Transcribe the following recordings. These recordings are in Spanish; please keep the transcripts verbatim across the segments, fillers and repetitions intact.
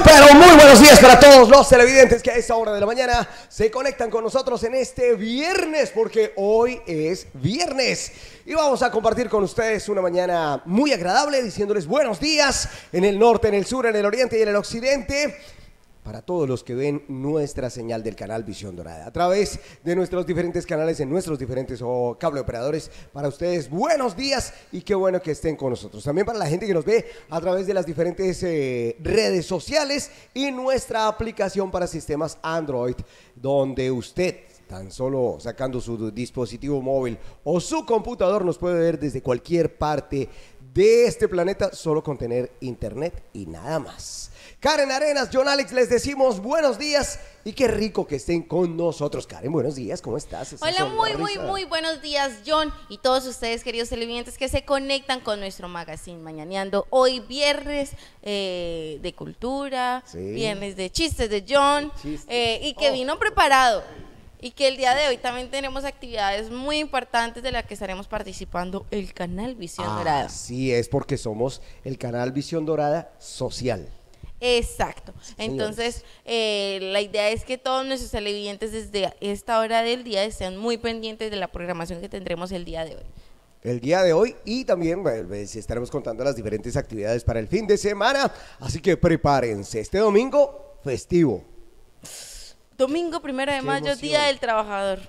pero muy buenos días para todos los televidentes que a esta hora de la mañana se conectan con nosotros en este viernes, porque hoy es viernes y vamos a compartir con ustedes una mañana muy agradable, diciéndoles buenos días en el norte, en el sur, en el oriente y en el occidente, para todos los que ven nuestra señal del canal Visión Dorada, a través de nuestros diferentes canales, en nuestros diferentes oh, cable operadores. Para ustedes, buenos días y qué bueno que estén con nosotros. También para la gente que nos ve a través de las diferentes eh, redes sociales y nuestra aplicación para sistemas Android, donde usted, tan solo sacando su dispositivo móvil o su computador, nos puede ver desde cualquier parte de este planeta, solo con tener internet y nada más. Karen Arenas, John Alex, les decimos buenos días y qué rico que estén con nosotros. Karen, buenos días, ¿cómo estás? Esa Hola, muy, muy, muy buenos días, John, y todos ustedes, queridos televidentes, que se conectan con nuestro magazine Mañaneando. Hoy viernes eh, de cultura, sí. Viernes de chistes de John, chistes. Eh, y que oh. vino preparado. Y que el día de hoy también tenemos actividades muy importantes de las que estaremos participando el canal Visión ah, Dorada. Así es, porque somos el canal Visión Dorada social. Exacto, entonces eh, la idea es que todos nuestros televidentes desde esta hora del día estén muy pendientes de la programación que tendremos el día de hoy. El día de hoy y también bueno, estaremos contando las diferentes actividades para el fin de semana, así que prepárense, este domingo festivo. Domingo primero de mayo, Día del Trabajador.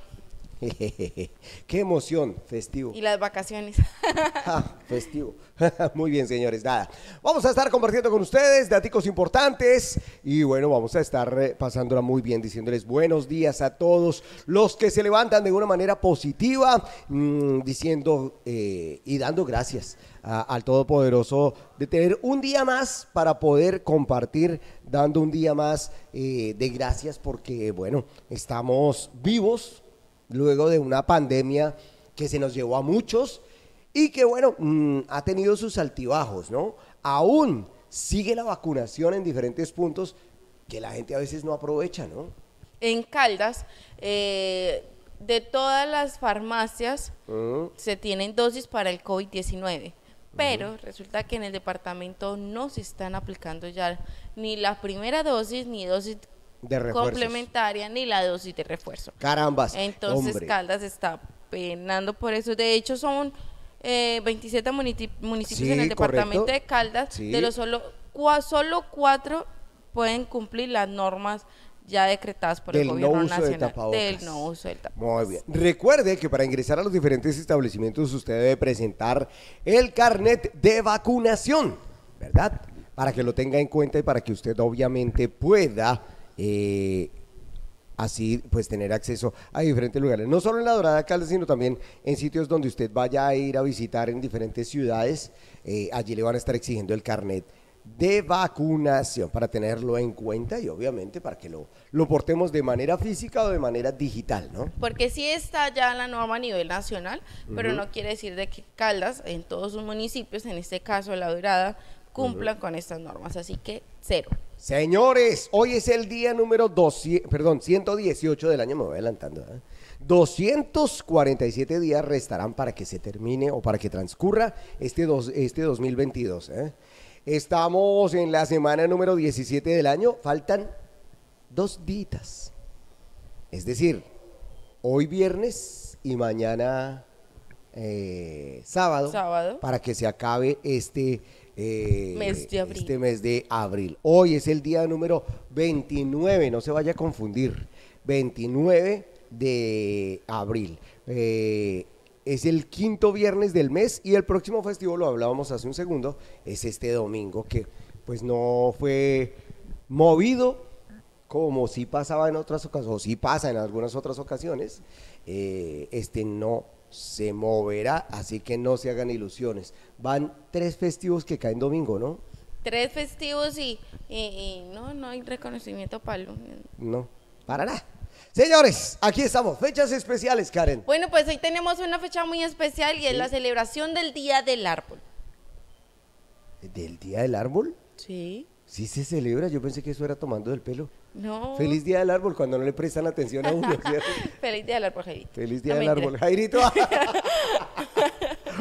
Qué emoción, festivo. Y las vacaciones. Ah, festivo. Muy bien, señores, nada. Vamos a estar compartiendo con ustedes datos importantes y bueno, vamos a estar pasándola muy bien, diciéndoles buenos días a todos los que se levantan de una manera positiva, mmm, diciendo eh, y dando gracias a, al Todopoderoso de tener un día más para poder compartir, dando un día más eh, de gracias porque, bueno, estamos vivos luego de una pandemia que se nos llevó a muchos y que, bueno, mmm, ha tenido sus altibajos, ¿no? Aún sigue la vacunación en diferentes puntos que la gente a veces no aprovecha, ¿no? En Caldas, eh, de todas las farmacias, uh-huh. se tienen dosis para el COVID diecinueve, pero uh-huh. resulta que en el departamento no se están aplicando ya ni la primera dosis, ni dosis de complementaria, ni la dosis de refuerzo. Carambas, entonces hombre. Caldas está penando por eso. De hecho son eh, veintisiete municipios sí, en el departamento correcto. de Caldas, sí. de los solo, cua, solo cuatro pueden cumplir las normas ya decretadas por del el gobierno no uso nacional de tapabocas. del no uso del tapabocas. Muy bien. Recuerde que para ingresar a los diferentes establecimientos usted debe presentar el carnet de vacunación, ¿verdad? Para que lo tenga en cuenta y para que usted obviamente pueda Eh, así pues tener acceso a diferentes lugares, no solo en la Dorada Caldas, sino también en sitios donde usted vaya a ir a visitar en diferentes ciudades, eh, allí le van a estar exigiendo el carnet de vacunación para tenerlo en cuenta y obviamente para que lo, lo portemos de manera física o de manera digital, ¿no? Porque sí está ya la norma a nivel nacional, uh-huh. pero no quiere decir de que Caldas, en todos sus municipios, en este caso La Dorada, cumplan uh-huh. con estas normas, así que cero. Señores, hoy es el día número doscientos, perdón, ciento dieciocho del año, me voy adelantando, ¿eh? doscientos cuarenta y siete días restarán para que se termine o para que transcurra este, dos, este dos mil veintidós, ¿eh? Estamos en la semana número diecisiete del año, faltan dos días, es decir, hoy viernes y mañana eh, sábado, sábado, para que se acabe este Eh, mes de abril. este mes de abril. Hoy es el día número veintinueve, no se vaya a confundir, veintinueve de abril. Eh, es el quinto viernes del mes y el próximo festivo, lo hablábamos hace un segundo, es este domingo que pues no fue movido como sí pasaba en otras ocasiones, o sí pasa en algunas otras ocasiones, eh, este no se moverá, así que no se hagan ilusiones. Van tres festivos que caen domingo, ¿no? Tres festivos y, y, y no, no hay reconocimiento para el... No, para nada. Señores, aquí estamos, fechas especiales, Karen. Bueno, pues hoy tenemos una fecha muy especial y ¿sí? es la celebración del Día del Árbol. ¿Del Día del Árbol? Sí. Sí se celebra, yo pensé que eso era tomando del pelo. No. Feliz Día del Árbol cuando no le prestan atención a uno, ¿cierto? Feliz Día del Árbol, Jairito. Feliz Día no del Árbol, Jairito.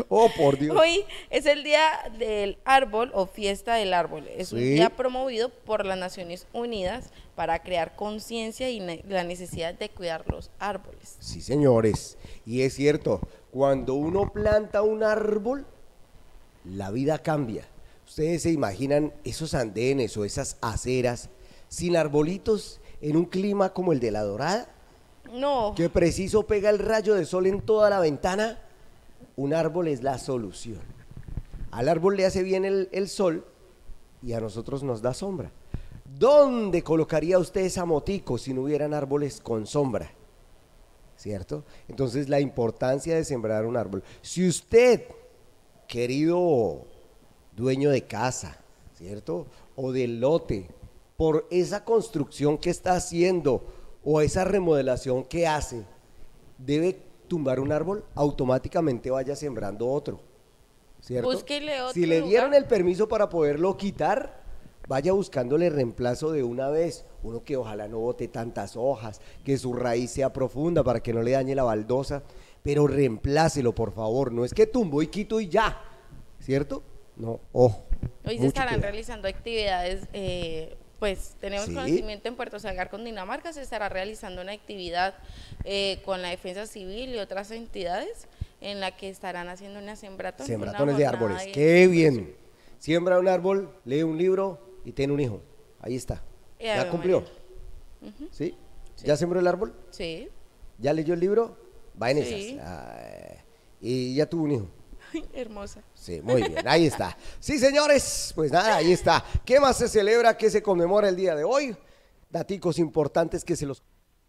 Oh, por Dios. Hoy es el Día del Árbol o Fiesta del Árbol. Es un Sí. día promovido por las Naciones Unidas para crear conciencia y ne- la necesidad de cuidar los árboles. Sí, señores. Y es cierto, cuando uno planta un árbol, la vida cambia. Ustedes se imaginan esos andenes o esas aceras sin arbolitos en un clima como el de La Dorada, No, que preciso pega el rayo de sol en toda la ventana. Un árbol es la solución. Al árbol le hace bien el, el sol y a nosotros nos da sombra. ¿Dónde colocaría usted esa motico si no hubieran árboles con sombra? ¿Cierto? Entonces la importancia de sembrar un árbol. Si usted, querido dueño de casa, ¿cierto? O del lote, por esa construcción que está haciendo o esa remodelación que hace, debe tumbar un árbol, automáticamente vaya sembrando otro, ¿cierto? Búsquele otro Si le lugar. dieron el permiso para poderlo quitar, vaya buscándole reemplazo de una vez, uno que ojalá no bote tantas hojas, que su raíz sea profunda para que no le dañe la baldosa, pero reemplácelo, por favor, no es que tumbo y quito y ya, ¿cierto? No, ojo. hoy se mucho estarán cuidado. realizando actividades, eh, pues tenemos Sí. conocimiento en Puerto Salgar, Cundinamarca, se estará realizando una actividad eh, con la Defensa Civil y otras entidades en la que estarán haciendo una sembratón. una Sembratones de jornada árboles, de qué bien. celebración. Siembra un árbol, lee un libro y tiene un hijo. Ahí está. Y ¿Ya Ave cumplió? María. ¿Sí? Sí. ¿Ya sembró el árbol? Sí. ¿Ya leyó el libro? Va en Sí. esas. Ay, y ya tuvo un hijo. Hermosa. Sí, muy bien, ahí está. Sí, señores, pues nada, ahí está. ¿Qué más se celebra? ¿Qué se conmemora el día de hoy? Daticos importantes que se los...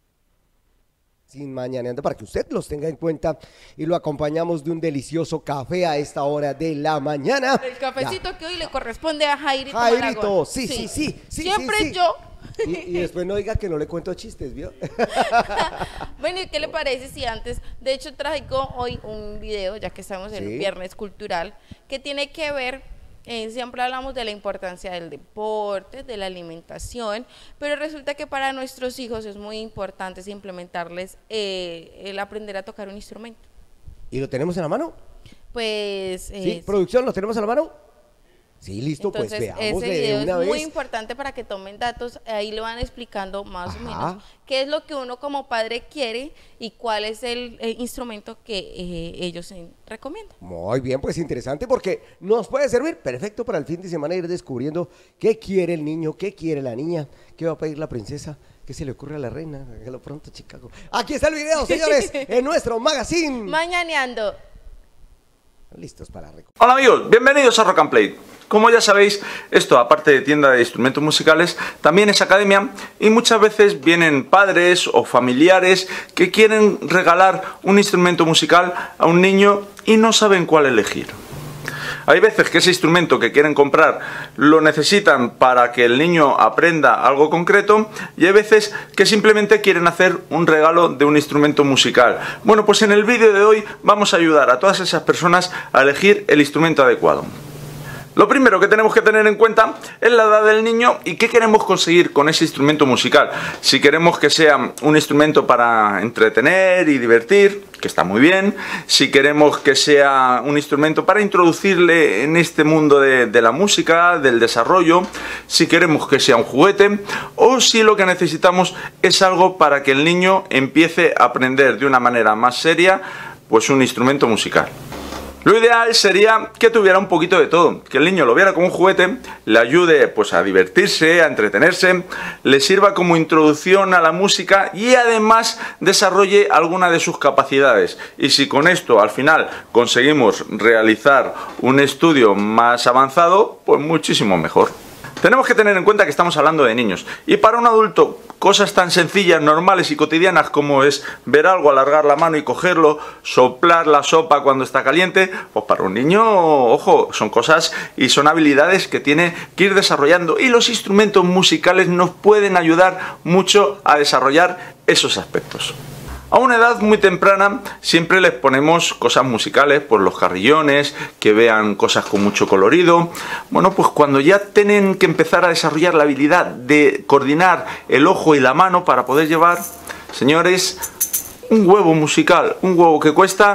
sin mañaneando para que usted los tenga en cuenta y lo acompañamos de un delicioso café a esta hora de la mañana. El cafecito que hoy le corresponde a Jairito Jairito, Malagón. sí, sí, sí, sí, Siempre sí, sí. yo. Y, y después no diga que no le cuento chistes, ¿vio? Bueno, ¿y qué le parece si antes, de hecho traigo hoy un video, ya que estamos en Sí. un viernes cultural, que tiene que ver, eh, siempre hablamos de la importancia del deporte, de la alimentación, pero resulta que para nuestros hijos es muy importante implementarles eh, el aprender a tocar un instrumento. ¿Y lo tenemos en la mano? Pues, eh, ¿Sí? ¿Producción, lo tenemos en la mano? Sí, listo, entonces pues veámosle ese de video una es vez. muy importante para que tomen datos, ahí le van explicando más Ajá. o menos qué es lo que uno como padre quiere y cuál es el, eh, instrumento que eh, ellos eh, recomiendan. Muy bien, pues interesante porque nos puede servir perfecto para el fin de semana ir descubriendo qué quiere el niño, qué quiere la niña, qué va a pedir la princesa, qué se le ocurre a la reina, hágalo pronto, Chicago. Aquí está el video, señores, en nuestro magazine. Mañaneando. Listos para recordar. Hola amigos, bienvenidos a Rock and Play. Como ya sabéis, esto aparte de tienda de instrumentos musicales, también es academia y muchas veces vienen padres o familiares que quieren regalar un instrumento musical a un niño y no saben cuál elegir. Hay veces que ese instrumento que quieren comprar lo necesitan para que el niño aprenda algo concreto y hay veces que simplemente quieren hacer un regalo de un instrumento musical. Bueno, pues en el vídeo de hoy vamos a ayudar a todas esas personas a elegir el instrumento adecuado. Lo primero que tenemos que tener en cuenta es la edad del niño y qué queremos conseguir con ese instrumento musical. Si queremos que sea un instrumento para entretener y divertir, que está muy bien. Si queremos que sea un instrumento para introducirle en este mundo de, de la música, del desarrollo. Si queremos que sea un juguete. O si lo que necesitamos es algo para que el niño empiece a aprender de una manera más seria, pues un instrumento musical. Lo ideal sería que tuviera un poquito de todo, que el niño lo viera como un juguete, le ayude pues a divertirse, a entretenerse, le sirva como introducción a la música y además desarrolle alguna de sus capacidades. Y si con esto al final conseguimos realizar un estudio más avanzado, pues muchísimo mejor. Tenemos que tener en cuenta que estamos hablando de niños y para un adulto cosas tan sencillas, normales y cotidianas como es ver algo, alargar la mano y cogerlo, soplar la sopa cuando está caliente, pues para un niño, ojo, son cosas y son habilidades que tiene que ir desarrollando y los instrumentos musicales nos pueden ayudar mucho a desarrollar esos aspectos. A una edad muy temprana siempre les ponemos cosas musicales, pues los carrillones, que vean cosas con mucho colorido. Bueno, pues cuando ya tienen que empezar a desarrollar la habilidad de coordinar el ojo y la mano para poder llevar, señores, un huevo musical, un huevo que cuesta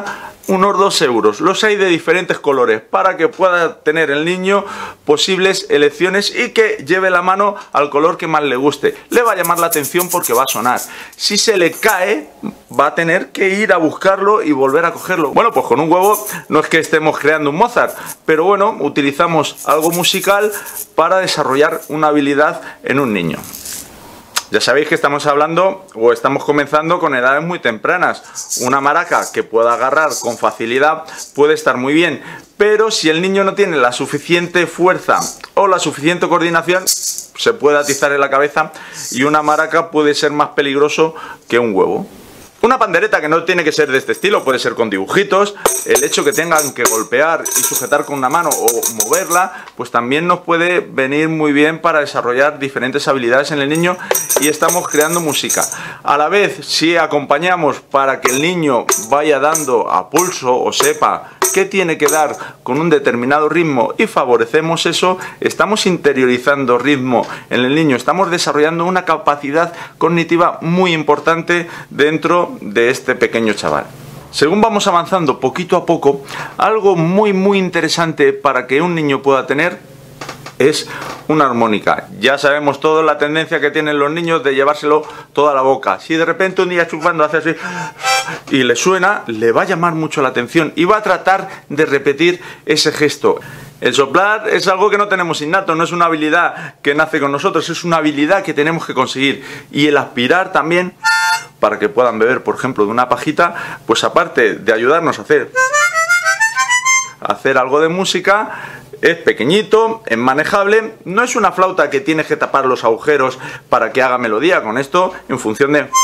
unos dos euros. Los hay de diferentes colores para que pueda tener el niño posibles elecciones y que lleve la mano al color que más le guste. Le va a llamar la atención porque va a sonar. Si se le cae, va a tener que ir a buscarlo y volver a cogerlo. Bueno, pues con un huevo no es que estemos creando un Mozart, pero bueno, utilizamos algo musical para desarrollar una habilidad en un niño. Ya sabéis que estamos hablando o estamos comenzando con edades muy tempranas. Una maraca que pueda agarrar con facilidad puede estar muy bien, pero si el niño no tiene la suficiente fuerza o la suficiente coordinación, se puede atizar en la cabeza y una maraca puede ser más peligroso que un huevo. Una pandereta, que no tiene que ser de este estilo, puede ser con dibujitos. El hecho que tengan que golpear y sujetar con una mano o moverla, pues también nos puede venir muy bien para desarrollar diferentes habilidades en el niño y estamos creando música. A la vez, si acompañamos para que el niño vaya dando a pulso o sepa qué tiene que dar con un determinado ritmo y favorecemos eso, estamos interiorizando ritmo en el niño, estamos desarrollando una capacidad cognitiva muy importante dentro de este pequeño chaval. Según vamos avanzando poquito a poco, algo muy muy interesante para que un niño pueda tener es una armónica. Ya sabemos toda la tendencia que tienen los niños de llevárselo toda la boca. Si de repente un día chupando hace así y le suena, le va a llamar mucho la atención y va a tratar de repetir ese gesto. El soplar es algo que no tenemos innato, no es una habilidad que nace con nosotros, es una habilidad que tenemos que conseguir. Y el aspirar también, para que puedan beber, por ejemplo, de una pajita, pues aparte de ayudarnos a hacer, a hacer algo de música, es pequeñito, es manejable, no es una flauta que tienes que tapar los agujeros para que haga melodía. Con esto, en función de...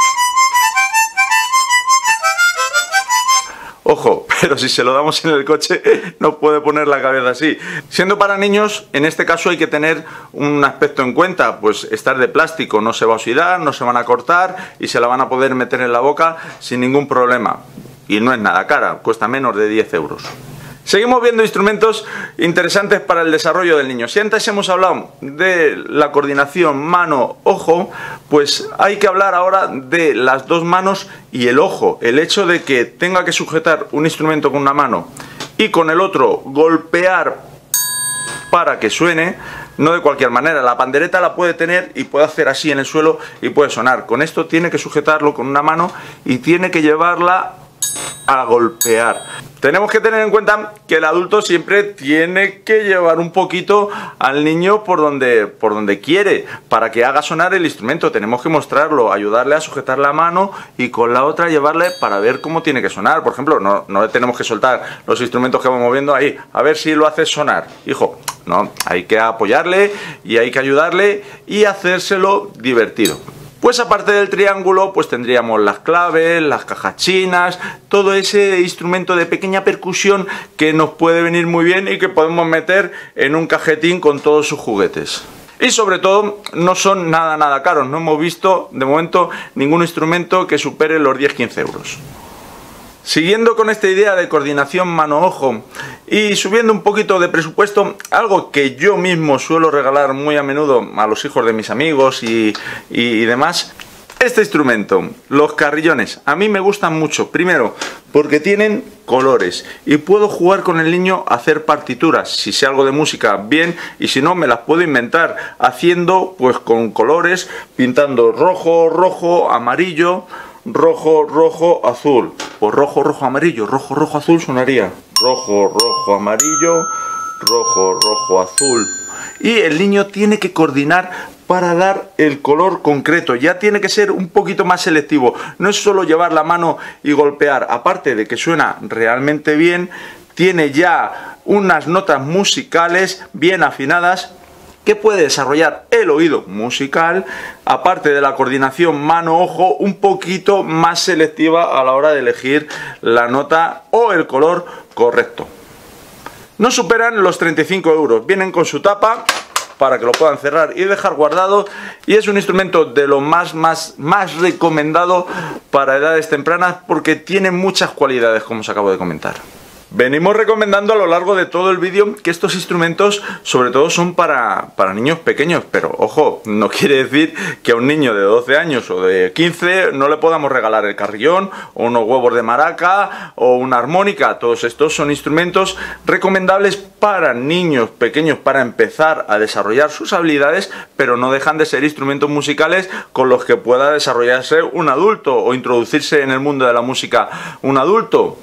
Ojo, pero si se lo damos en el coche no puede poner la cabeza así. Siendo para niños, en este caso hay que tener un aspecto en cuenta, pues estar de plástico, no se va a oxidar, no se van a cortar y se la van a poder meter en la boca sin ningún problema. Y no es nada cara, cuesta menos de diez euros. Seguimos viendo instrumentos interesantes para el desarrollo del niño. Si antes hemos hablado de la coordinación mano-ojo, pues hay que hablar ahora de las dos manos y el ojo. El hecho de que tenga que sujetar un instrumento con una mano y con el otro golpear para que suene, no de cualquier manera. La pandereta la puede tener y puede hacer así en el suelo y puede sonar. Con esto tiene que sujetarlo con una mano y tiene que llevarla a golpear. Tenemos que tener en cuenta que el adulto siempre tiene que llevar un poquito al niño por donde, por donde quiere, para que haga sonar el instrumento. Tenemos que mostrarlo, ayudarle a sujetar la mano y con la otra llevarle para ver cómo tiene que sonar. Por ejemplo, no, no le tenemos que soltar los instrumentos que vamos moviendo ahí, a ver si lo hace sonar. Hijo, no, hay que apoyarle y hay que ayudarle y hacérselo divertido. Pues aparte del triángulo, pues tendríamos las claves, las cajas chinas, todo ese instrumento de pequeña percusión que nos puede venir muy bien y que podemos meter en un cajetín con todos sus juguetes. Y sobre todo, no son nada nada caros, no hemos visto de momento ningún instrumento que supere los diez a quince euros. Siguiendo con esta idea de coordinación mano-ojo y subiendo un poquito de presupuesto, algo que yo mismo suelo regalar muy a menudo a los hijos de mis amigos y, y, y demás, este instrumento, los carrillones, a mí me gustan mucho. Primero, porque tienen colores y puedo jugar con el niño a hacer partituras. Si sé algo de música, bien, y si no, me las puedo inventar haciendo pues con colores, pintando rojo, rojo, amarillo, rojo, rojo, azul. Pues rojo, rojo, amarillo, rojo, rojo, azul sonaría rojo, rojo, amarillo, rojo, rojo, azul. Y el niño tiene que coordinar para dar el color concreto. Ya tiene que ser un poquito más selectivo. No es solo llevar la mano y golpear. Aparte de que suena realmente bien, tiene ya unas notas musicales bien afinadas que puede desarrollar el oído musical, aparte de la coordinación mano-ojo, un poquito más selectiva a la hora de elegir la nota o el color correcto. No superan los treinta y cinco euros, vienen con su tapa para que lo puedan cerrar y dejar guardado, y es un instrumento de lo más, más, más recomendado para edades tempranas porque tiene muchas cualidades, como os acabo de comentar. Venimos recomendando a lo largo de todo el vídeo que estos instrumentos sobre todo son para, para niños pequeños, pero ojo, no quiere decir que a un niño de doce años o de quince no le podamos regalar el carrillón o unos huevos de maraca o una armónica. Todos estos son instrumentos recomendables para niños pequeños para empezar a desarrollar sus habilidades, pero no dejan de ser instrumentos musicales con los que pueda desarrollarse un adulto o introducirse en el mundo de la música un adulto.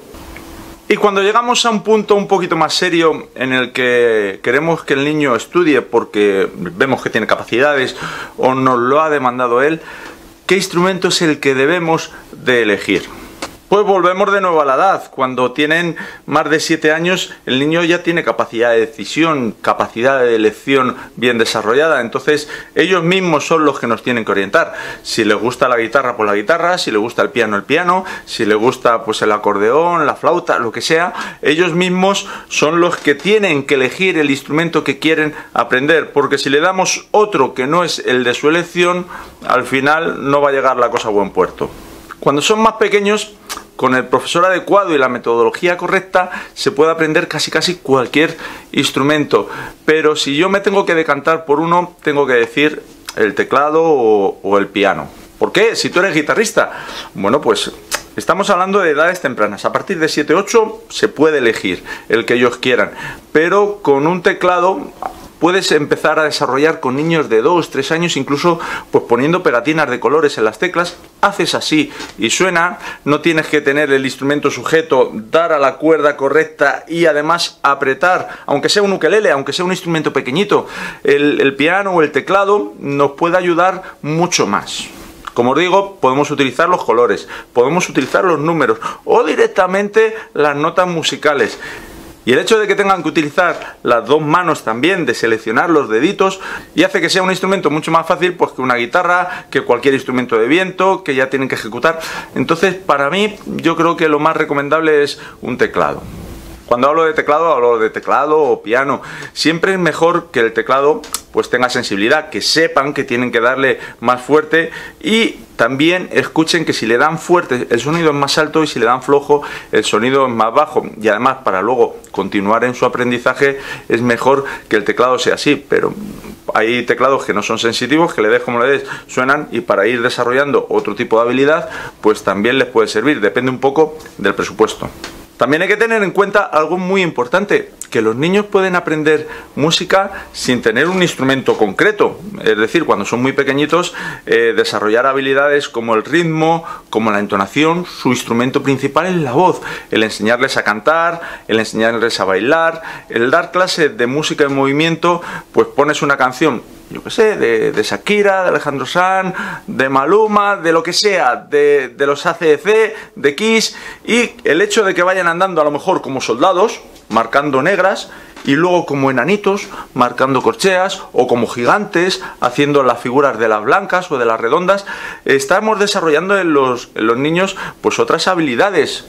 Y cuando llegamos a un punto un poquito más serio en el que queremos que el niño estudie porque vemos que tiene capacidades o nos lo ha demandado él, ¿qué instrumento es el que debemos de elegir? Pues volvemos de nuevo a la edad. Cuando tienen más de siete años, el niño ya tiene capacidad de decisión, capacidad de elección bien desarrollada. Entonces, ellos mismos son los que nos tienen que orientar. Si les gusta la guitarra, pues la guitarra. Si les gusta el piano, el piano. Si les gusta pues el acordeón, la flauta, lo que sea. Ellos mismos son los que tienen que elegir el instrumento que quieren aprender. Porque si le damos otro que no es el de su elección, al final no va a llegar la cosa a buen puerto. Cuando son más pequeños, con el profesor adecuado y la metodología correcta se puede aprender casi casi cualquier instrumento, pero si yo me tengo que decantar por uno, tengo que decir el teclado o, o el piano. ¿Por qué? Si tú eres guitarrista, bueno, pues estamos hablando de edades tempranas. A partir de siete ocho se puede elegir el que ellos quieran, pero con un teclado puedes empezar a desarrollar con niños de dos, tres años, incluso pues poniendo pegatinas de colores en las teclas, haces así y suena, no tienes que tener el instrumento sujeto, dar a la cuerda correcta y además apretar, aunque sea un ukelele, aunque sea un instrumento pequeñito, el, el piano o el teclado nos puede ayudar mucho más. Como os digo, podemos utilizar los colores, podemos utilizar los números o directamente las notas musicales. Y el hecho de que tengan que utilizar las dos manos también, de seleccionar los deditos, y hace que sea un instrumento mucho más fácil pues que una guitarra, que cualquier instrumento de viento, que ya tienen que ejecutar. Entonces, para mí, yo creo que lo más recomendable es un teclado. Cuando hablo de teclado, hablo de teclado o piano. Siempre es mejor que el teclado pues tenga sensibilidad, que sepan que tienen que darle más fuerte y también escuchen que si le dan fuerte el sonido es más alto y si le dan flojo el sonido es más bajo. Y además para luego continuar en su aprendizaje es mejor que el teclado sea así, pero hay teclados que no son sensitivos, que le des como le des, suenan, y para ir desarrollando otro tipo de habilidad pues también les puede servir, depende un poco del presupuesto. También hay que tener en cuenta algo muy importante, que los niños pueden aprender música sin tener un instrumento concreto. Es decir, cuando son muy pequeñitos, eh, desarrollar habilidades como el ritmo, como la entonación. Su instrumento principal es la voz. El enseñarles a cantar, el enseñarles a bailar, el dar clases de música en movimiento, pues pones una canción, yo qué sé, de, de Shakira, de Alejandro Sanz, de Maluma, de lo que sea, de, de los A C D C, de Kiss, y el hecho de que vayan andando a lo mejor como soldados, marcando negras, y luego como enanitos, marcando corcheas, o como gigantes, haciendo las figuras de las blancas o de las redondas, estamos desarrollando en los, en los niños pues otras habilidades.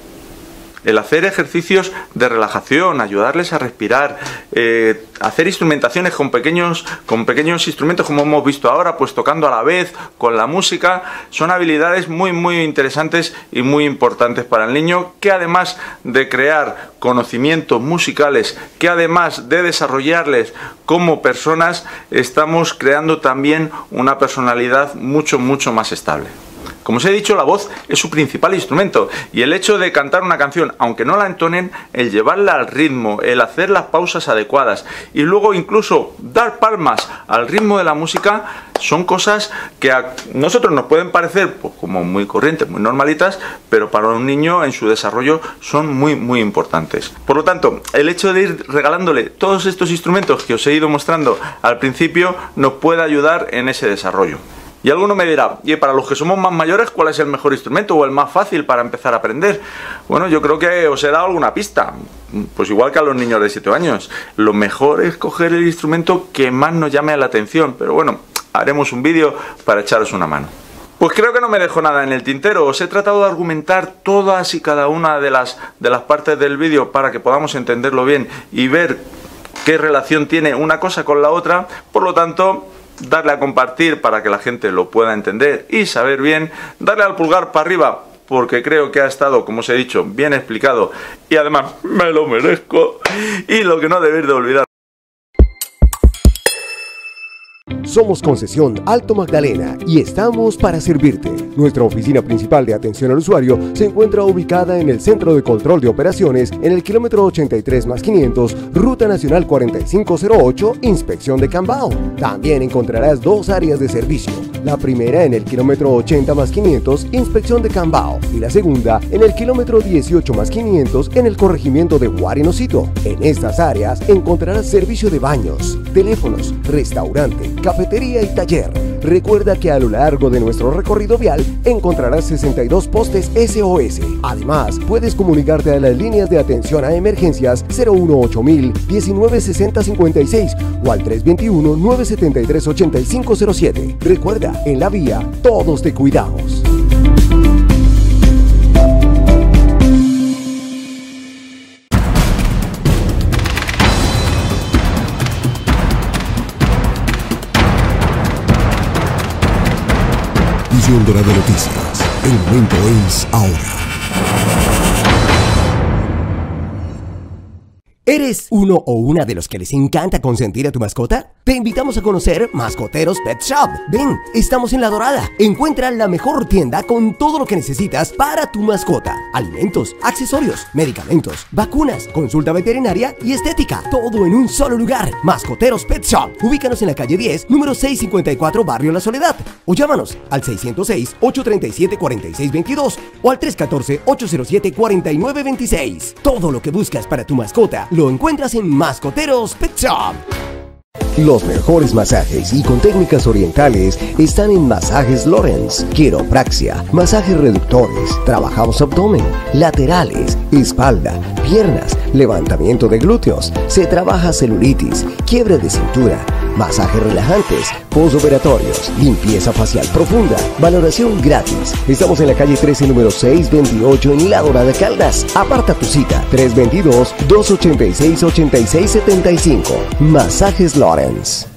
El hacer ejercicios de relajación, ayudarles a respirar, eh, hacer instrumentaciones con pequeños, con pequeños instrumentos como hemos visto ahora, pues tocando a la vez con la música, son habilidades muy muy interesantes y muy importantes para el niño, que además de crear conocimientos musicales, que además de desarrollarles como personas, estamos creando también una personalidad mucho mucho más estable. Como os he dicho, la voz es su principal instrumento, y el hecho de cantar una canción, aunque no la entonen, el llevarla al ritmo, el hacer las pausas adecuadas y luego incluso dar palmas al ritmo de la música, son cosas que a nosotros nos pueden parecer pues, como muy corrientes, muy normalitas, pero para un niño en su desarrollo son muy muy importantes. Por lo tanto, el hecho de ir regalándole todos estos instrumentos que os he ido mostrando al principio nos puede ayudar en ese desarrollo. Y alguno me dirá, y para los que somos más mayores, ¿cuál es el mejor instrumento o el más fácil para empezar a aprender? Bueno, yo creo que os he dado alguna pista. Pues igual que a los niños de siete años. Lo mejor es coger el instrumento que más nos llame la atención. Pero bueno, haremos un vídeo para echaros una mano. Pues creo que no me dejo nada en el tintero. Os he tratado de argumentar todas y cada una de las, de las partes del vídeo para que podamos entenderlo bien y ver qué relación tiene una cosa con la otra. Por lo tanto, darle a compartir para que la gente lo pueda entender y saber bien, darle al pulgar para arriba porque creo que ha estado, como os he dicho, bien explicado y además me lo merezco. Y lo que no debéis de olvidar. Somos Concesión Alto Magdalena y estamos para servirte. Nuestra oficina principal de atención al usuario se encuentra ubicada en el Centro de Control de Operaciones en el kilómetro ochenta y tres más quinientos, Ruta Nacional cuarenta y cinco cero ocho, Inspección de Cambao. También encontrarás dos áreas de servicio. La primera en el kilómetro ochenta más quinientos, Inspección de Cambao, y la segunda en el kilómetro dieciocho más quinientos en el corregimiento de Guarinocito. En estas áreas encontrarás servicio de baños, teléfonos, restaurante, cafetería y taller. Recuerda que a lo largo de nuestro recorrido vial encontrarás sesenta y dos postes S O S. Además, puedes comunicarte a las líneas de atención a emergencias cero uno ocho mil, diecinueve sesenta cincuenta y seis o al tres veintiuno, nueve setenta y tres, ochenta y cinco cero siete. Recuerda, en la vía todos te cuidamos. Visión Dorada Noticias. El momento es ahora. ¿Eres uno o una de los que les encanta consentir a tu mascota? Te invitamos a conocer Mascoteros Pet Shop. Ven, estamos en La Dorada. Encuentra la mejor tienda con todo lo que necesitas para tu mascota. Alimentos, accesorios, medicamentos, vacunas, consulta veterinaria y estética. Todo en un solo lugar. Mascoteros Pet Shop. Ubícanos en la calle diez, número seiscientos cincuenta y cuatro, Barrio La Soledad. O llámanos al seiscientos seis, ochocientos treinta y siete, cuarenta y seis veintidós o al trescientos catorce, ochocientos siete, cuarenta y nueve veintiséis. Todo lo que buscas para tu mascota lo encuentras en Mascoteros Pet Shop. Los mejores masajes y con técnicas orientales están en Masajes Lorenz, quiropraxia, masajes reductores, trabajamos abdomen, laterales, espalda, piernas, levantamiento de glúteos, se trabaja celulitis, quiebre de cintura, masajes relajantes, posoperatorios, limpieza facial profunda, valoración gratis. Estamos en la calle trece, número seiscientos veintiocho en La Dorada, Caldas. Aparta tu cita, tres dos dos, dos ocho seis, ocho seis siete cinco. Masajes Lorenz.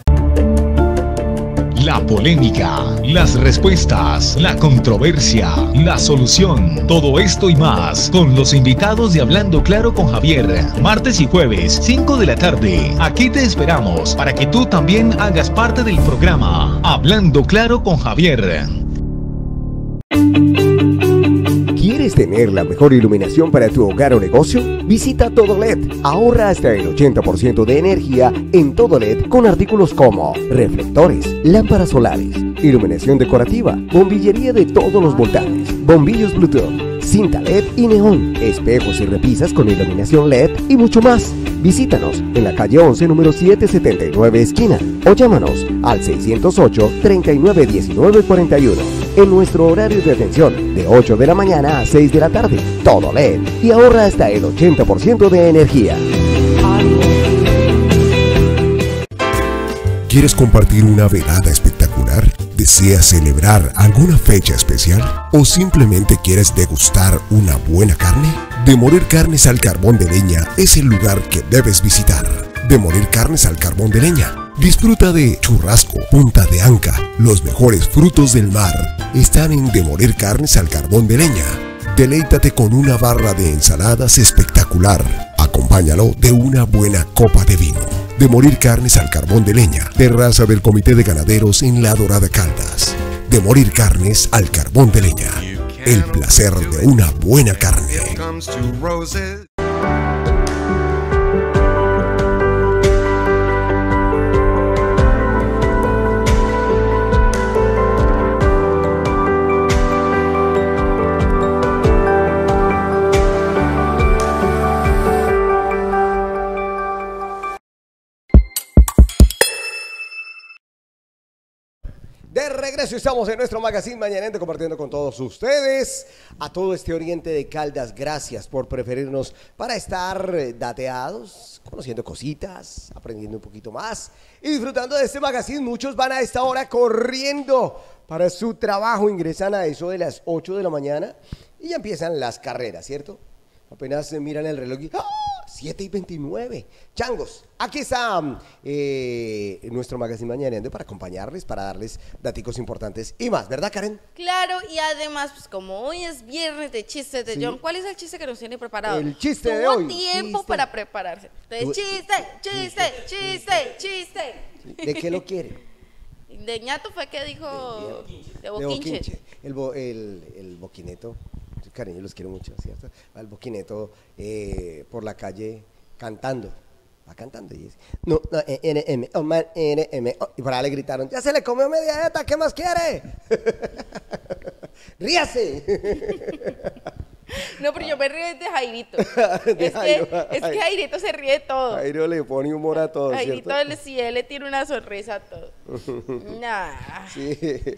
La polémica, las respuestas, la controversia, la solución, todo esto y más con los invitados de Hablando Claro con Javier, martes y jueves, cinco de la tarde. Aquí te esperamos para que tú también hagas parte del programa Hablando Claro con Javier. ¿Quieres tener la mejor iluminación para tu hogar o negocio? Visita Todo L E D. Ahorra hasta el ochenta por ciento de energía en Todo L E D con artículos como reflectores, lámparas solares, iluminación decorativa, bombillería de todos los voltajes, bombillos Bluetooth, cinta L E D y neón, espejos y repisas con iluminación L E D y mucho más. Visítanos en la calle once, número setecientos setenta y nueve, esquina, o llámanos al seiscientos ocho, treinta y nueve, diecinueve, cuarenta y uno. En nuestro horario de atención, de ocho de la mañana a seis de la tarde. Todo L E D y ahorra hasta el ochenta por ciento de energía. ¿Quieres compartir una velada espectacular? ¿Deseas celebrar alguna fecha especial? ¿O simplemente quieres degustar una buena carne? De Morir Carnes al Carbón de Leña es el lugar que debes visitar. De Morir Carnes al Carbón de Leña. Disfruta de churrasco, punta de anca, los mejores frutos del mar. Están en De Morir Carnes al Carbón de Leña. Deleítate con una barra de ensaladas espectacular. Acompáñalo de una buena copa de vino. De Morir Carnes al Carbón de Leña. Terraza del Comité de Ganaderos en La Dorada, Caldas. De Morir Carnes al Carbón de Leña. El placer de una buena carne. De regreso estamos en nuestro magazine mañanero compartiendo con todos ustedes, a todo este oriente de Caldas. Gracias por preferirnos para estar dateados, conociendo cositas, aprendiendo un poquito más y disfrutando de este magazine. Muchos van a esta hora corriendo para su trabajo, ingresan a eso de las ocho de la mañana y ya empiezan las carreras, ¿cierto? Apenas se miran el reloj y ¡ah! siete y veintinueve. Changos, aquí está eh, nuestro magazine Mañaneando para acompañarles, para darles daticos importantes y más, ¿verdad, Karen? Claro, y además, pues como hoy es viernes de chistes de Sí. John, ¿cuál es el chiste que nos tiene preparado? El chiste Tuvo de hoy. tiempo Chiste. para prepararse. Entonces, Tu- chiste, chiste, chiste, chiste. ¿De qué lo quiere? De ñato fue que dijo de De boquinche. boquinche. El, bo- el, el boquineto, Karen, yo los quiero mucho, ¿cierto? Va el boquineto eh, por la calle cantando. Va cantando y dice, no, no, eh, N M, oh, man, N M, oh. Y por ahí le gritaron, ya se le comió media eta, ¿qué más quiere? ¡Ríase! No, pero yo me río de Jairito. De es, Jairo, que, es Jairo. que Jairito se ríe de todo. Jairo le pone humor a todo, Jairito, ¿cierto? él, sí, él le tiene una sonrisa a todo. Nah. Sí.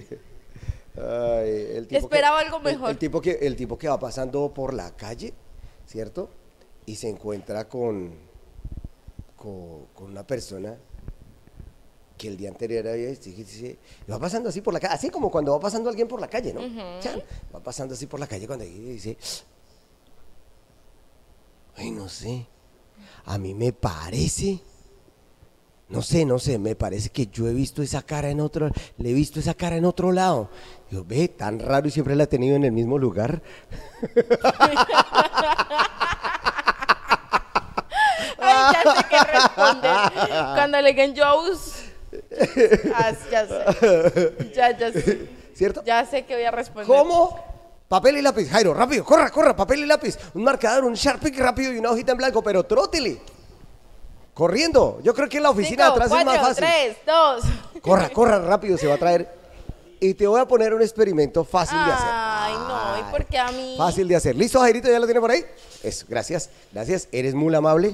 Ay, el tipo Esperaba que- algo el- mejor. El, tipo que, el tipo que va pasando por la calle, ¿cierto? Y se encuentra con, con, con una persona que el día anterior había visto y dice, va pasando así por la calle, así como cuando va pasando alguien por la calle, ¿no? Chan, va pasando así por la calle cuando dice, ay, no sé, a mí me parece... No sé, no sé, me parece que yo he visto esa cara en otro, le he visto esa cara en otro lado. Yo, ve, tan raro y siempre la he tenido en el mismo lugar. Ay, ya sé qué responder. Cuando le digan Joe's. Ah, ya sé. Ya, ya sé. ¿Cierto? Ya sé que voy a responder. ¿Cómo? Papel y lápiz, Jairo, rápido, corra, corra, papel y lápiz. Un marcador, un Sharpie rápido y una hojita en blanco, pero trótele. Corriendo. Yo creo que en la oficina Cinco, atrás cuatro, es más fácil. tres, dos. Corra, corra, rápido, se va a traer. Y te voy a poner un experimento fácil de hacer. Ay, no, ¿y por qué a mí? Fácil de hacer. ¿Listo, Jairito? ¿Ya lo tiene por ahí? Eso, gracias, gracias. Eres muy amable.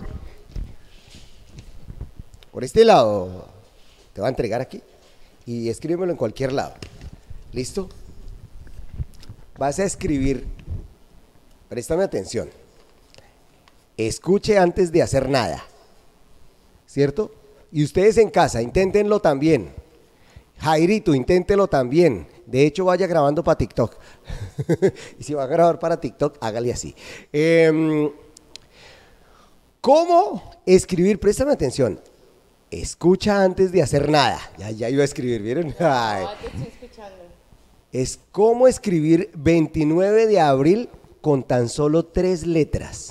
Por este lado, te va a entregar aquí. Y escríbemelo en cualquier lado. ¿Listo? Vas a escribir, préstame atención. Escuche antes de hacer nada. ¿Cierto? Y ustedes en casa, inténtenlo también. Jairito, inténtelo también. De hecho, vaya grabando para TikTok. Y si va a grabar para TikTok, hágale así. Eh, ¿Cómo escribir? Préstame atención. Escucha antes de hacer nada. Ya, ya iba a escribir, ¿vieron? Ay. No, te estoy escuchando. Es cómo escribir veintinueve de abril con tan solo tres letras.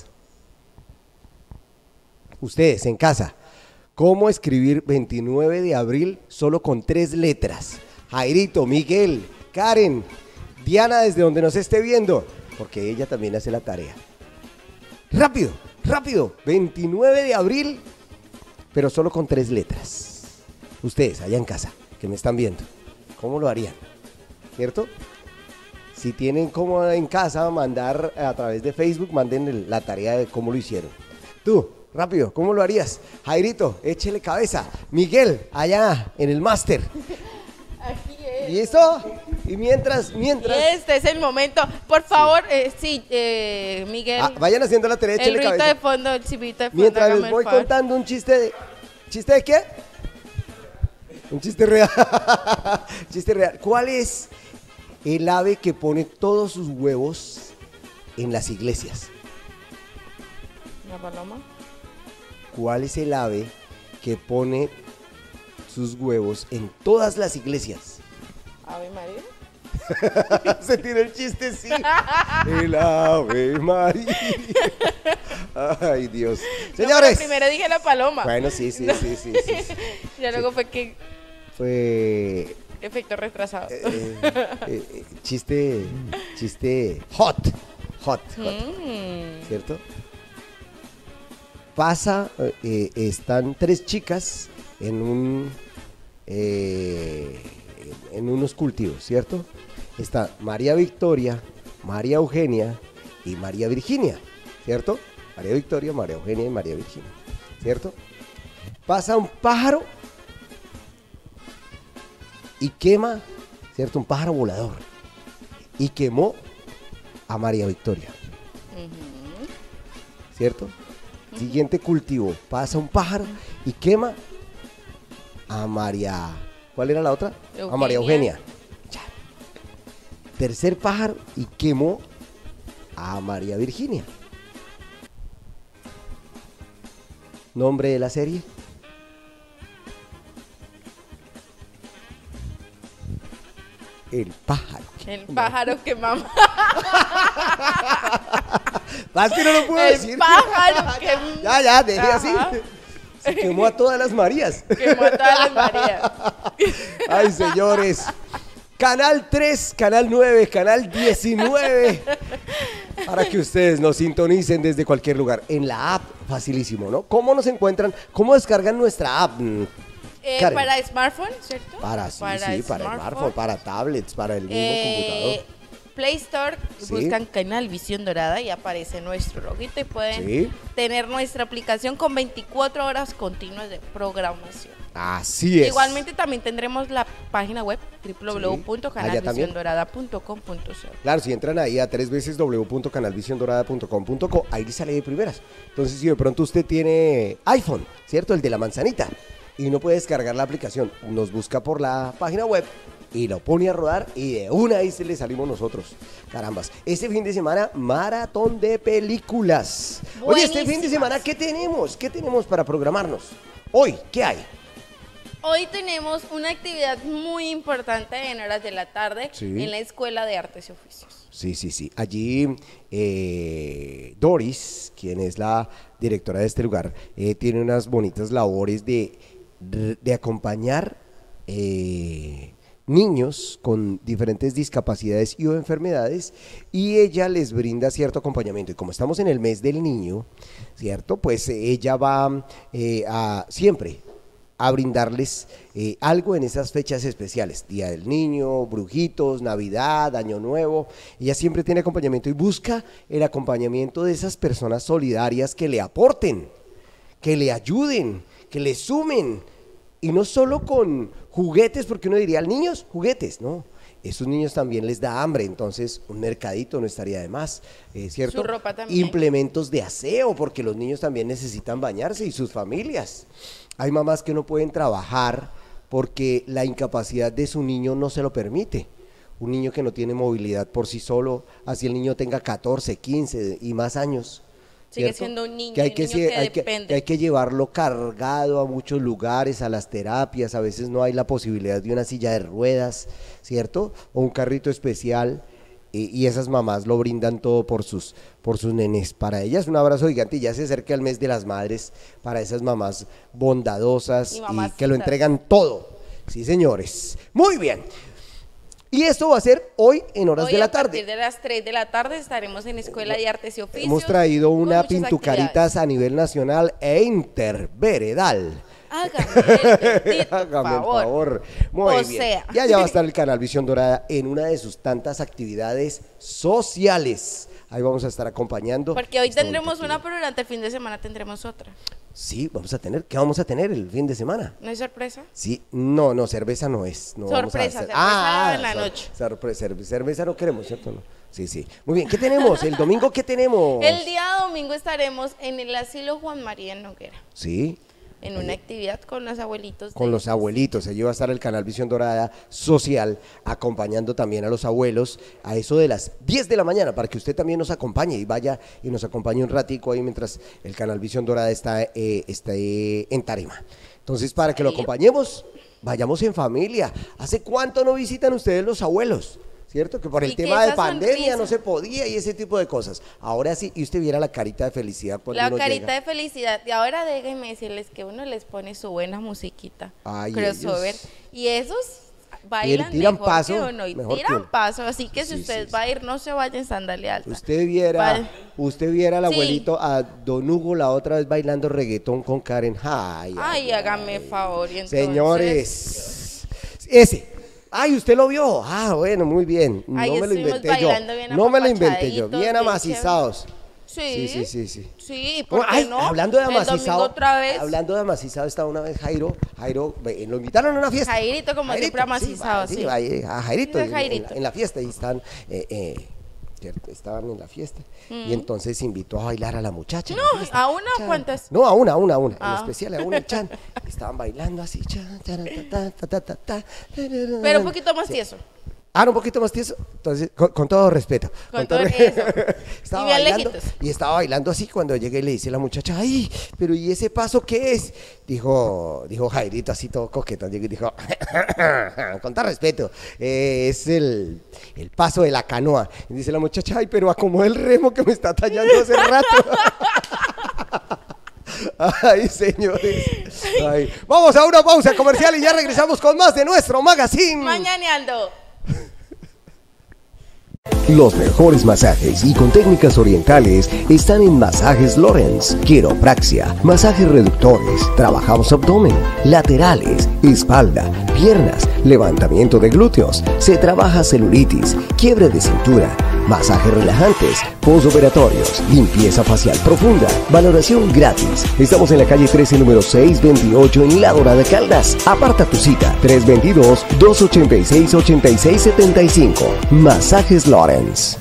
Ustedes en casa, ¿cómo escribir veintinueve de abril solo con tres letras? Jairito, Miguel, Karen, Diana, desde donde nos esté viendo, porque ella también hace la tarea. Rápido, rápido, veintinueve de abril, pero solo con tres letras. Ustedes allá en casa, que me están viendo, ¿cómo lo harían? ¿Cierto? Si tienen como en casa mandar a través de Facebook, manden el- la tarea de cómo lo hicieron. Tú, rápido, ¿cómo lo harías? Jairito, échele cabeza. Miguel, allá en el máster. Aquí es. ¿Listo? Y mientras, Y mientras... este es el momento. Por favor, eh, sí, eh, Miguel. Ah, vayan haciendo la tarea, el échele ruido cabeza. de fondo, el cibito de fondo. Mientras hágame les el voy favor. contando un chiste de... ¿Chiste de qué? Un chiste real. Chiste real. ¿Cuál es el ave que pone todos sus huevos en las iglesias? ¿La paloma? ¿Cuál es el ave que pone sus huevos en todas las iglesias? Ave María. Se tiró el chiste, sí. El Ave María. Ay, Dios. No, pero Señores. primero dije la paloma. Bueno, sí, sí, sí, sí, sí, sí. Ya luego fue que Fue efecto retrasado. eh, eh, eh, chiste, chiste hot, hot, hot, Mm. ¿cierto? Pasa, eh, están tres chicas en un, eh, en unos cultivos, ¿cierto? Está María Victoria, María Eugenia y María Virginia, ¿cierto? María Victoria, María Eugenia y María Virginia, ¿cierto? Pasa un pájaro y quema, ¿cierto? Un pájaro volador. Y quemó a María Victoria, ¿cierto? Siguiente cultivo, pasa un pájaro y quema a María... ¿Cuál era la otra? A María Eugenia. Eugenia. Ya. Tercer pájaro y quemó a María Virginia. ¿Nombre de la serie? El pájaro. El pájaro que mama. Más que no lo puedo El decir. pájaro que... Ya, ya, deje Ajá. así. Se quemó a todas las Marías. Quemó a todas las Marías. Ay, señores. Canal tres, Canal nueve, Canal diecinueve. Para que ustedes nos sintonicen desde cualquier lugar. En la app, facilísimo, ¿no? ¿Cómo nos encuentran? ¿Cómo descargan nuestra app? Eh, Karen. para smartphone, ¿cierto? Para, sí, sí, para smartphone, para tablets, para el mismo Eh, computador. Play Store, Sí. buscan Canal Visión Dorada y aparece nuestro loguito y pueden Sí. tener nuestra aplicación con veinticuatro horas continuas de programación. Así es. Igualmente también tendremos la página web w w w punto Allá canal también. visión dorada punto com punto co. Claro, si entran ahí a tres veces w punto canal visión dorada punto com punto co, ahí sale de primeras. Entonces, si de pronto usted tiene iPhone, ¿cierto? El de la manzanita, y no puede descargar la aplicación, nos busca por la página web y lo pone a rodar y de una ahí se le salimos nosotros. Carambas. Este fin de semana, maratón de películas. Oye, este fin de Buenísimas. semana, ¿qué tenemos? ¿Qué tenemos para programarnos? Hoy, ¿qué hay? Hoy tenemos una actividad muy importante en horas de la tarde Sí. en la Escuela de Artes y Oficios. Sí, sí, sí. Allí eh, Doris, quien es la directora de este lugar, eh, tiene unas bonitas labores de, de acompañar eh, niños con diferentes discapacidades y o enfermedades, y ella les brinda cierto acompañamiento. Y como estamos en el mes del niño, ¿cierto? Pues eh, ella va eh, a siempre a brindarles eh, algo en esas fechas especiales, Día del Niño, Brujitos, Navidad, Año Nuevo. Ella siempre tiene acompañamiento y busca el acompañamiento de esas personas solidarias que le aporten, que le ayuden, que le sumen, y no solo con juguetes, porque uno diría, niños, juguetes, no. Esos niños también les da hambre, entonces un mercadito no estaría de más, eh, ¿cierto? Su ropa también. Implementos de aseo, porque los niños también necesitan bañarse y sus familias. Hay mamás que no pueden trabajar porque la incapacidad de su niño no se lo permite. Un niño que no tiene movilidad por sí solo, así el niño tenga catorce, quince y más años. Sigue ¿cierto? siendo un niño, que hay un que, niño se- que hay que- depende. que hay que llevarlo cargado a muchos lugares, a las terapias, a veces no hay la posibilidad de una silla de ruedas, ¿cierto? O un carrito especial, y, y esas mamás lo brindan todo por sus, por sus nenes. Para ellas un abrazo gigante, y ya se acerca el mes de las madres, para esas mamás bondadosas Y y, mamacitas. que lo entregan todo. Sí, señores. Muy bien. Y esto va a ser hoy en horas Hoy de la a partir tarde. de las tres de la tarde estaremos en Escuela de Artes y Oficios. Hemos traído con una muchas pintucaritas actividades. a nivel nacional e interveredal. Hágame el bendito Hágame el favor. favor. Muy O bien. sea. Y allá va a estar el canal Visión Dorada en una de sus tantas actividades sociales. Ahí vamos a estar acompañando. Porque hoy esta tendremos bonita una, actividad. pero durante el fin de semana tendremos otra. Sí, vamos a tener. ¿Qué vamos a tener el fin de semana? ¿No hay sorpresa? Sí, no, no, cerveza no es. No vamos a Sorpresa, hacer- cerveza en la sor- noche. sorpre- cerve- cerveza no queremos, ¿cierto? No. Sí, sí. Muy bien, ¿qué tenemos? El domingo, ¿qué tenemos? El día domingo estaremos en el asilo Juan María en Noguera, Sí. en una actividad con los abuelitos. Con de los ellos. abuelitos, allí va a estar el canal Visión Dorada Social, acompañando también a los abuelos a eso de las diez de la mañana, para que usted también nos acompañe y vaya y nos acompañe un ratico ahí mientras el canal Visión Dorada está, eh, está eh, en tarima. Entonces, para que lo Ahí. acompañemos, vayamos en familia. ¿Hace cuánto no visitan ustedes los abuelos? ¿Cierto? Que por el Y que tema de esa pandemia sonrisa. no se podía y ese tipo de cosas. Ahora sí, y usted viera la carita de felicidad cuando La uno carita llega. de felicidad. Y ahora déjenme decirles que uno les pone su buena musiquita. Ay, crossover. ellos- Y esos bailan tiran mejor paso, que uno. Y mejor que tiran uno. paso. Así que si Sí, usted sí, va a ir, no se vaya en sandalia alta. Usted viera, Vale. usted viera al Sí. abuelito, a Don Hugo la otra vez bailando reggaetón con Karen. Ay, Ay, hágame favor. Y entonces- señores, ese. Ay, usted lo vio. Ah, bueno, muy bien. No Ahí me lo estuvimos inventé yo. bailando bien No me lo inventé yo. apapachaditos, Bien bien amacizados. Sí. Sí, sí, sí, sí. Sí, ¿por qué Ay, no? hablando de El domingo amacizado, otra vez. hablando de amacizado, estaba una vez Jairo, Jairo, ve, lo invitaron a una fiesta. Jairito, como siempre, amacizado, sí. sí. va, sí, a Jairito, Sí, en, Jairito. en la, en la fiesta, y están, eh, eh, cierto, estaban en la fiesta, y entonces invitó a bailar a la muchacha. en la Mm. No, fiesta. ¿a una o Chan. cuántas? No, a una, a una, a una, Ah. en especial a una, Chan. Estaban bailando así, chan, chan, ta, ta, ta, ta, ta, ta, Pero un poquito más Sí. tieso. Ah, un poquito más tieso. Entonces, con, con todo respeto. Con, con todo todo eso. estaba Y bien bailando lejitos. y estaba bailando así cuando llegué y le dice la muchacha, ay, pero ¿y ese paso qué es? Dijo, dijo Jairito así todo coquetón, llegó y dijo, con todo respeto, eh, es el, el paso de la canoa. Y dice la muchacha, ay, pero acomoda el remo que me está tallando hace rato. Ay, señores. Ay. Vamos a una pausa comercial y ya regresamos con más de nuestro magazine. Mañaneando. Los mejores masajes y con técnicas orientales están en Masajes Lorenz. Quiropraxia, masajes reductores, trabajamos abdomen, laterales, espalda, piernas, levantamiento de glúteos, se trabaja celulitis, quiebre de cintura, masajes relajantes, posoperatorios, limpieza facial profunda, valoración gratis. Estamos en la calle trece, número seiscientos veintiocho en La Dorada, Caldas. Aparta tu cita, tres dos dos, dos ocho seis, ocho seis siete cinco. Masajes Lorenz.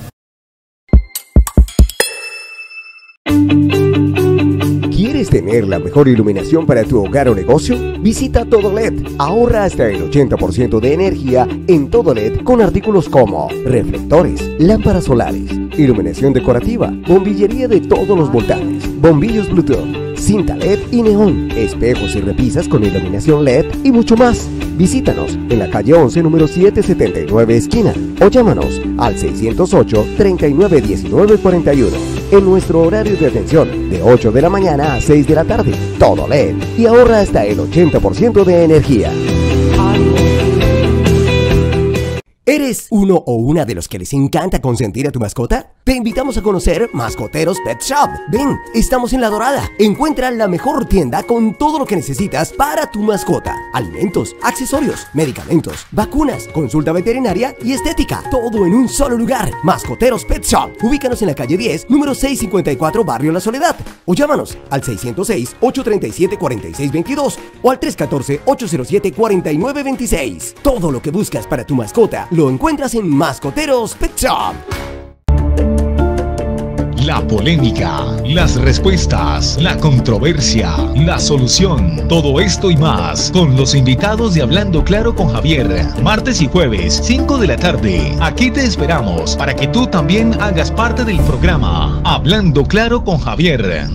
¿Quieres tener la mejor iluminación para tu hogar o negocio? Visita Todo L E D. Ahorra hasta el ochenta por ciento de energía en Todo L E D con artículos como reflectores, lámparas solares, iluminación decorativa, bombillería de todos los voltajes, bombillos Bluetooth, cinta L E D y neón, espejos y repisas con iluminación L E D y mucho más. Visítanos en la calle once, número setecientos setenta y nueve, esquina, o llámanos al seiscientos ocho, treinta y nueve, diecinueve, cuarenta y uno. En nuestro horario de atención, de ocho de la mañana a seis de la tarde. Todo L E D y ahorra hasta el ochenta por ciento de energía. ¿Eres uno o una de los que les encanta consentir a tu mascota? Te invitamos a conocer Mascoteros Pet Shop. Ven, estamos en La Dorada. Encuentra la mejor tienda con todo lo que necesitas para tu mascota. Alimentos, accesorios, medicamentos, vacunas, consulta veterinaria y estética. Todo en un solo lugar. Mascoteros Pet Shop. Ubícanos en la calle diez, número seiscientos cincuenta y cuatro, Barrio La Soledad. O llámanos al seiscientos seis, ochocientos treinta y siete, cuarenta y seis veintidós o al trescientos catorce, ochocientos siete, cuarenta y nueve veintiséis. Todo lo que buscas para tu mascota lo encuentras en Mascoteros Pet Shop. La polémica, las respuestas, la controversia, la solución, todo esto y más con los invitados de Hablando Claro con Javier, martes y jueves, cinco de la tarde. Aquí te esperamos para que tú también hagas parte del programa Hablando Claro con Javier.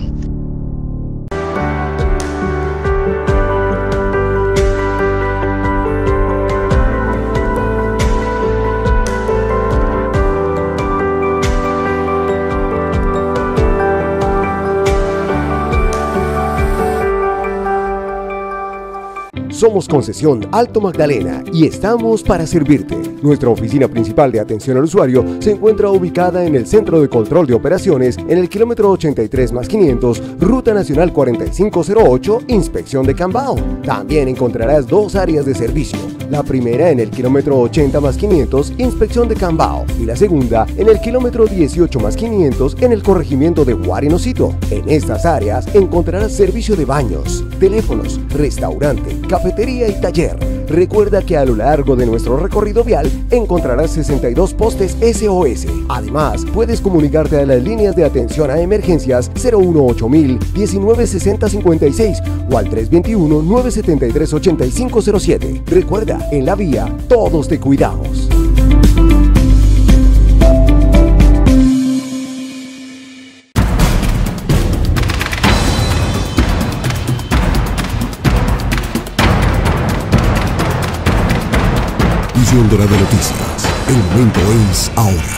Somos Concesión Alto Magdalena y estamos para servirte. Nuestra oficina principal de atención al usuario se encuentra ubicada en el Centro de Control de Operaciones en el kilómetro ochenta y tres más quinientos, Ruta Nacional cuarenta y cinco cero ocho, Inspección de Cambao. También encontrarás dos áreas de servicio. La primera en el kilómetro ochenta más quinientos, Inspección de Cambao, y la segunda en el kilómetro dieciocho más quinientos en el corregimiento de Guarinocito. En estas áreas encontrarás servicio de baños, teléfonos, restaurante, cafetería y taller. Recuerda que a lo largo de nuestro recorrido vial encontrarás sesenta y dos postes S O S. Además, puedes comunicarte a las líneas de atención a emergencias cero uno ocho mil, diecinueve sesenta cincuenta y seis o al tres dos uno, nueve siete tres, ocho cinco cero siete. Recuerda, en la vía, todos te cuidamos. Visión Dorada Noticias. El momento es ahora.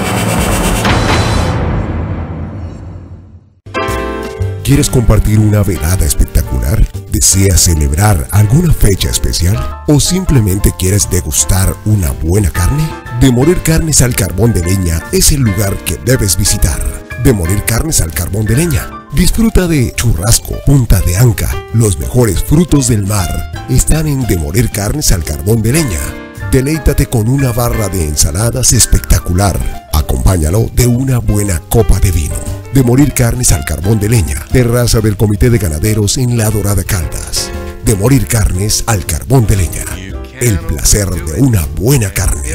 ¿Quieres compartir una velada espectacular? ¿Deseas celebrar alguna fecha especial? ¿O simplemente quieres degustar una buena carne? De Morir Carnes al Carbón de Leña es el lugar que debes visitar. De Morir Carnes al Carbón de Leña. Disfruta de churrasco, punta de anca, los mejores frutos del mar. Están en De Morir Carnes al Carbón de Leña. Deleítate con una barra de ensaladas espectacular. Acompáñalo de una buena copa de vino. De Morir Carnes al Carbón de Leña, terraza del Comité de Ganaderos en La Dorada, Caldas. De Morir Carnes al Carbón de Leña, el placer de una buena carne.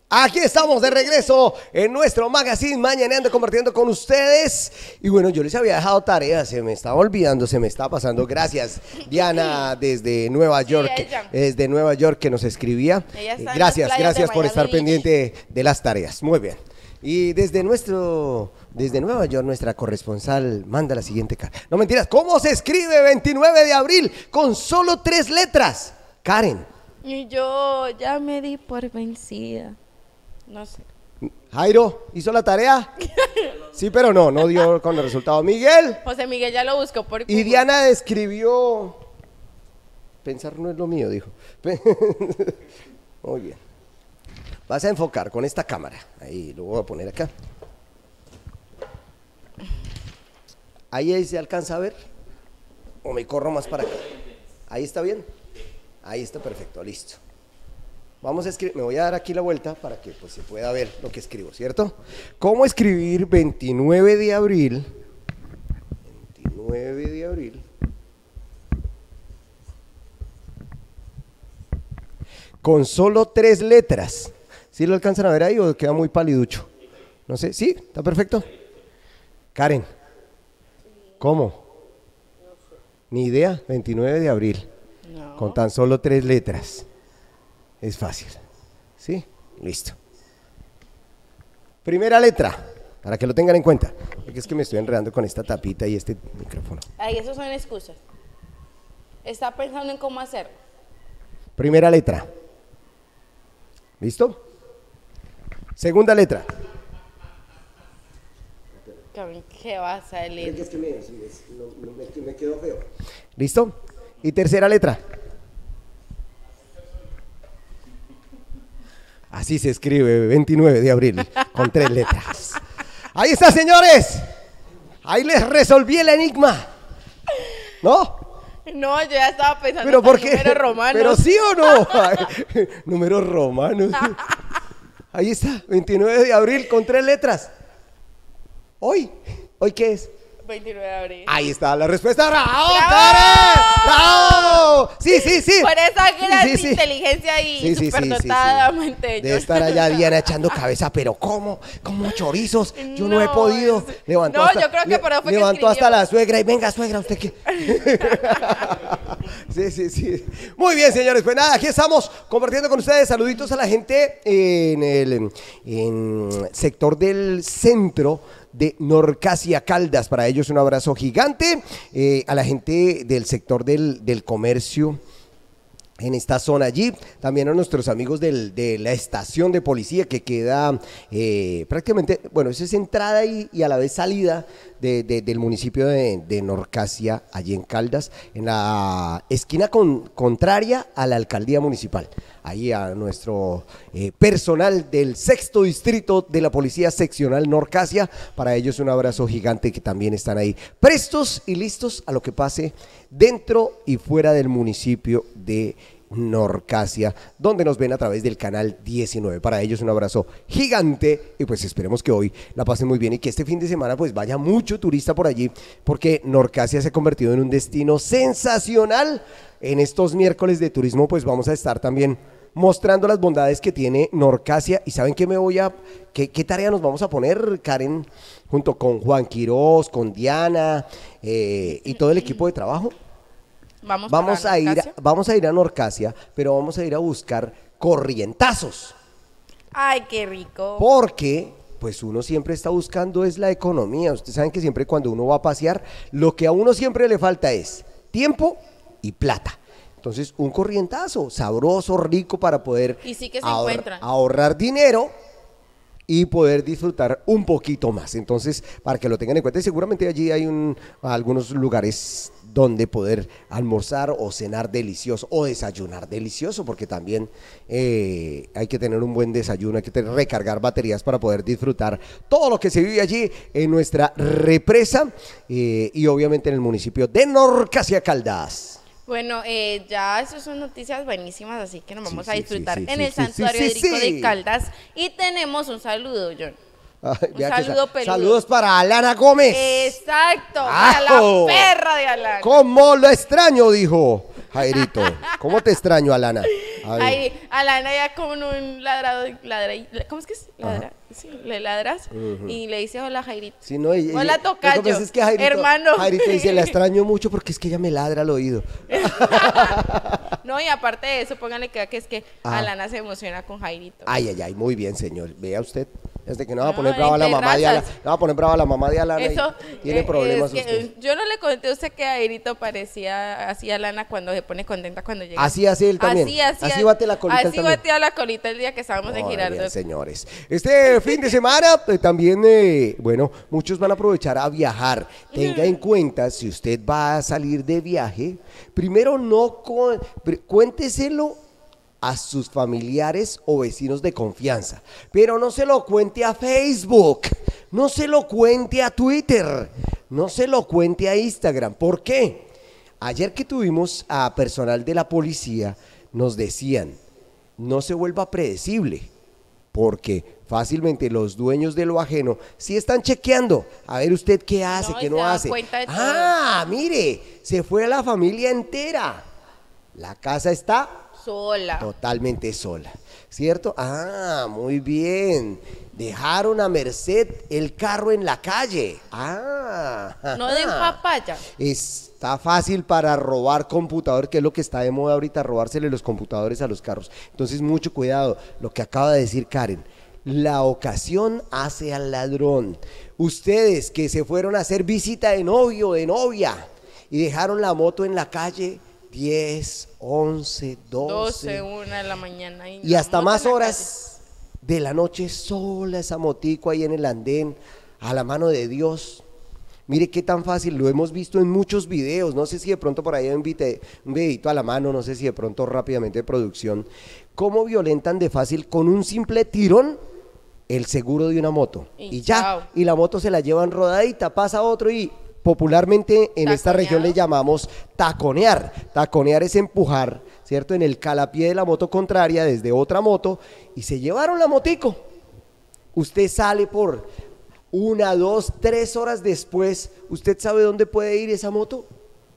Aquí estamos de regreso en nuestro magazine Mañaneando, compartiendo con ustedes. Y bueno, yo les había dejado tareas, se me estaba olvidando, se me está pasando. Gracias, Diana, desde Nueva York, Sí, ella. desde Nueva York que nos escribía. Ella está en las Gracias, playas gracias de por Miami estar Beach. pendiente de, de las tareas. Muy bien. Y desde nuestro, desde Nueva York, nuestra corresponsal manda la siguiente carta. No mentiras, ¿cómo se escribe veintinueve de abril con solo tres letras? Karen. Y yo ya me di por vencida. No sé. Jairo, ¿hizo la tarea? Sí, pero no, no dio con el resultado. Miguel. José Miguel ya lo buscó por Y Google. Diana escribió... Pensar no es lo mío, dijo. Muy bien. Vas a enfocar con esta cámara. Ahí, lo voy a poner acá. Ahí, ahí se alcanza a ver. O me corro más para acá. Ahí está bien. Ahí está perfecto, listo. Vamos a escribir, me voy a dar aquí la vuelta para que pues, se pueda ver lo que escribo, ¿cierto? ¿Cómo escribir veintinueve de abril? veintinueve de abril. Con solo tres letras. ¿Sí lo alcanzan a ver ahí o queda muy paliducho? No sé, ¿sí? ¿Está perfecto? Karen. ¿Cómo? Ni idea, veintinueve de abril. No. Con tan solo tres letras. Es fácil. ¿Sí? Listo. Primera letra, para que lo tengan en cuenta. Porque es que me estoy enredando con esta tapita y este micrófono. Ay, esos son excusas. Está pensando en cómo hacerlo. Primera letra. ¿Listo? Segunda letra. ¿Qué va a salir? Es que me, no, me, me quedó feo. ¿Listo? Y tercera letra. Así se escribe veintinueve de abril, con tres letras. Ahí está, señores. Ahí les resolví el enigma. ¿No? No, yo ya estaba pensando ¿Pero en por qué? números romanos. ¿Pero sí o no? Ay, números romanos. Ahí está, veintinueve de abril, con tres letras. Hoy. ¿Hoy qué es? veintinueve de abril. Ahí está la respuesta. ¡Bravo, ¡Bravo! Karen! ¡Bravo! Sí, sí, sí. Por esa gran Sí, sí, sí. inteligencia y Sí, sí, sí, superdotada sí, sí. mente. Debe yo- estar allá Diana echando cabeza, pero ¿cómo? ¿Cómo chorizos? Yo no, he No, podido. es- Levantó no, hasta, yo creo que le- por eso fue que levantó hasta escribió. la suegra y venga, suegra, ¿usted qué? Sí, sí, sí. Muy bien, señores. Pues nada, aquí estamos compartiendo con ustedes. Saluditos a la gente en el en sector del centro de Norcasia Caldas. Para ellos un abrazo gigante. Eh, a la gente del sector del, del comercio en esta zona allí, también a nuestros amigos del, de la estación de policía que queda eh, prácticamente, bueno, eso es entrada y, y a la vez salida de, de, del municipio de, de Norcasia, allí en Caldas, en la esquina con, contraria a la alcaldía municipal. Ahí a nuestro eh, personal del sexto distrito de la policía seccional Norcasia, para ellos un abrazo gigante que también están ahí prestos y listos a lo que pase dentro y fuera del municipio de Norcasia, donde nos ven a través del canal diecinueve. Para ellos un abrazo gigante y pues esperemos que hoy la pasen muy bien y que este fin de semana pues vaya mucho turista por allí, porque Norcasia se ha convertido en un destino sensacional. En estos miércoles de turismo pues vamos a estar también mostrando las bondades que tiene Norcasia. Y ¿saben qué me voy a, qué, qué tarea nos vamos a poner, Karen, junto con Juan Quirós, con Diana eh, y todo el equipo de trabajo? Vamos, Vamos para a ir, Norcasia. vamos a ir a Norcasia, pero vamos a ir a buscar corrientazos, Ay, qué rico. porque pues uno siempre está buscando es la economía. Ustedes saben que siempre cuando uno va a pasear, lo que a uno siempre le falta es tiempo y plata. Entonces, un corrientazo sabroso, rico para poder Y sí que se ahor- encuentran. ahorrar dinero y poder disfrutar un poquito más. Entonces, para que lo tengan en cuenta, y seguramente allí hay un, algunos lugares donde poder almorzar o cenar delicioso o desayunar delicioso, porque también eh, hay que tener un buen desayuno, hay que tener, recargar baterías para poder disfrutar todo lo que se vive allí en nuestra represa eh, y obviamente en el municipio de Norcasia Caldas. Bueno, eh, ya eso son noticias buenísimas, así que nos Sí, vamos sí, a sí, disfrutar sí, en sí, el sí, santuario sí, de Rico sí. de Caldas. Y tenemos un saludo, John. Ay, Un vea que saludo sa- peludo. Saludos para Alana Gómez. Exacto, a ¡Ajo! la perra de Alana. ¿Cómo lo extraño? Dijo Jairito. ¿Cómo te extraño, Alana? Ahí, Alana ya con un ladrado, ladra, ¿cómo es que es? Ladra, sí, le ladras uh-huh. y le dice hola Jairito. Sí, no, y, hola tocayo, lo que es que Jairito, hermano. Jairito dice, la extraño mucho porque es que ella me ladra al oído. No, y aparte de eso, pónganle que, que es que ah. Alana se emociona con Jairito. Ay, ay, ay, muy bien, señor. Vea usted. Desde que no va a poner no, brava la mamá de Alana. No va a poner brava la mamá de Alana. Eso, tiene eh, problemas es que, usted. Yo no le conté a usted que Jairito parecía así a Alana cuando se pone contenta cuando llega. Así, así él también. Así, así. Así bate la colita. Así bateó la colita el día que estábamos oh, en Girardot. Bien, señores. Este fin de semana eh, también, eh, bueno, muchos van a aprovechar a viajar. Tenga en cuenta, si usted va a salir de viaje, primero no cu cuénteselo a sus familiares o vecinos de confianza, pero no se lo cuente a Facebook, no se lo cuente a Twitter, no se lo cuente a Instagram. ¿Por qué? Ayer que tuvimos a personal de la policía, nos decían, no se vuelva predecible, porque fácilmente los dueños de lo ajeno sí están chequeando, a ver usted qué hace, no, qué no hace. Ah, mire, se fue a la familia entera, la casa está sola. Totalmente sola, ¿cierto? Ah, muy bien. Dejaron a merced el carro en la calle. Ah. No den papaya. Está fácil para robar computador, que es lo que está de moda ahorita, robársele los computadores a los carros. Entonces, mucho cuidado, lo que acaba de decir Karen. La ocasión hace al ladrón. Ustedes que se fueron a hacer visita de novio, de novia, y dejaron la moto en la calle, diez, once, doce, una de la mañana y, y hasta más horas de la noche sola esa motico ahí en el andén, a la mano de Dios. Mire qué tan fácil, lo hemos visto en muchos videos, no sé si de pronto por ahí hay un, vide, un videito a la mano, no sé si de pronto rápidamente de producción, cómo violentan de fácil con un simple tirón el seguro de una moto y, y ya, chao. Y la moto se la llevan rodadita, pasa otro y popularmente en ¿Taconeado? Esta región le llamamos taconear. Taconear es empujar, ¿cierto? En el calapié de la moto contraria desde otra moto y se llevaron la motico. Usted sale por una, dos, tres horas después, ¿usted sabe dónde puede ir esa moto?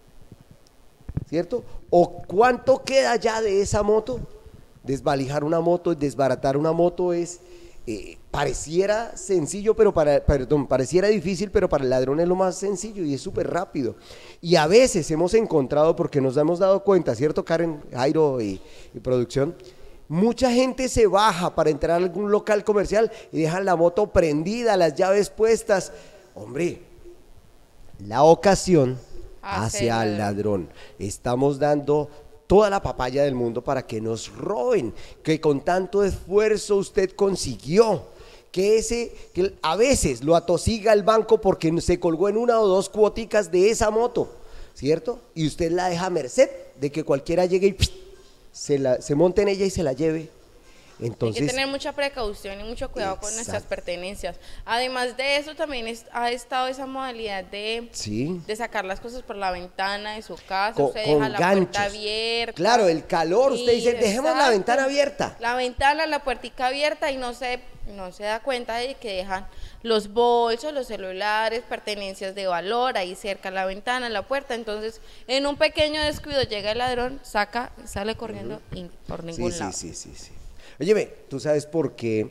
¿Cierto? ¿O cuánto queda ya de esa moto? Desvalijar una moto, desbaratar una moto es... Eh, pareciera sencillo, pero para, perdón, pareciera difícil, pero para el ladrón es lo más sencillo y es súper rápido. Y a veces hemos encontrado, porque nos hemos dado cuenta, ¿cierto, Karen, Jairo y, y producción? Mucha gente se baja para entrar a algún local comercial y dejan la moto prendida, las llaves puestas. Hombre, la ocasión hace al ladrón. Estamos dando toda la papaya del mundo para que nos roben, que con tanto esfuerzo usted consiguió, que ese, que a veces lo atosiga el banco porque se colgó en una o dos cuoticas de esa moto, ¿cierto? Y usted la deja a merced de que cualquiera llegue y pss, se, la, se monte en ella y se la lleve. Entonces, hay que tener mucha precaución y mucho cuidado exacto. con nuestras pertenencias. Además de eso, también es, ha estado esa modalidad de, sí. de sacar las cosas por la ventana de su casa. Con, usted deja la ganchos. Puerta abierta. Claro, el calor, usted dice, dejemos exacto. la ventana abierta. La ventana, la puertica abierta y no se, no se da cuenta de que dejan los bolsos, los celulares, pertenencias de valor ahí cerca, la ventana, la puerta. Entonces, en un pequeño descuido llega el ladrón, saca, sale corriendo uh-huh. y por ningún sí, lado. Sí, sí, sí, sí. Óyeme, ¿tú sabes por qué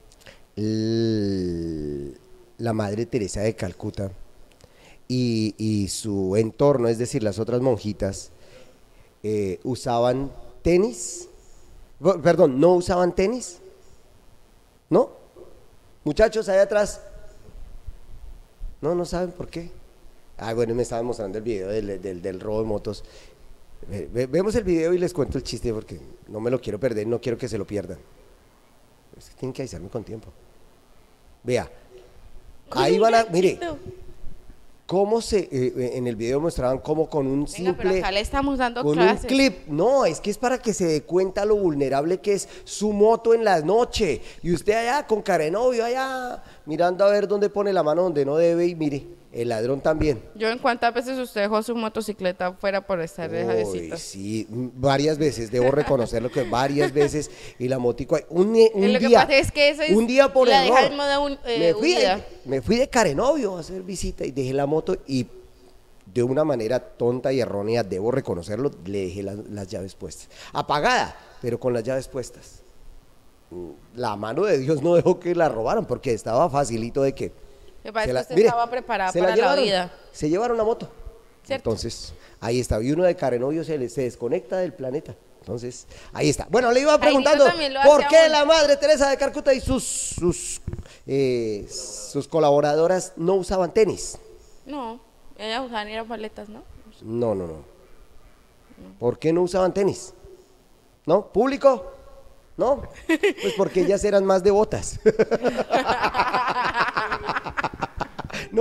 el, la Madre Teresa de Calcuta y, y su entorno, es decir, las otras monjitas, eh, usaban tenis? Perdón, ¿no usaban tenis? ¿No? Muchachos, allá atrás. No, no saben por qué. Ah, bueno, me estaban mostrando el video del, del, del robo de motos. Vemos el video y les cuento el chiste porque no me lo quiero perder, no quiero que se lo pierdan. Es que tienen que avisarme con tiempo. Vea, ahí van a, mire, cómo se, eh, en el video mostraban cómo con un simple, venga, pero acá le estamos dando con clases. un clip, no, es que es para que se dé cuenta lo vulnerable que es su moto en la noche, y usted allá con carenovio, allá mirando a ver dónde pone la mano donde no debe, y mire, el ladrón también. Yo, ¿en cuántas veces usted dejó su motocicleta fuera por estar de javecita? Sí, varias veces, debo reconocerlo que varias veces, y la motico, un, un lo día, que pasa es que eso es, un día por la error, deja en modo un, eh, me, fui huida. de, me fui de carenovio a hacer visita y dejé la moto y de una manera tonta y errónea, debo reconocerlo, le dejé la, las llaves puestas. Apagada, pero con las llaves puestas. La mano de Dios no dejó que la robaran porque estaba facilito de que... Me parece la, que usted mire, estaba preparada se para la, la, llevaron, vida. Se llevaron la moto. ¿Cierto? Entonces, ahí está. Y uno de Carenovio se, le, se desconecta del planeta. Entonces, ahí está. Bueno, le iba preguntando, ¿por qué aún. la Madre Teresa de Calcuta y sus, sus, eh, sus colaboradoras no usaban tenis? No, ellas usaban eran paletas, ¿no? No, no, no. ¿Por qué no usaban tenis? ¿No? ¿Público? ¿No? Pues porque ellas eran más devotas. ¿No?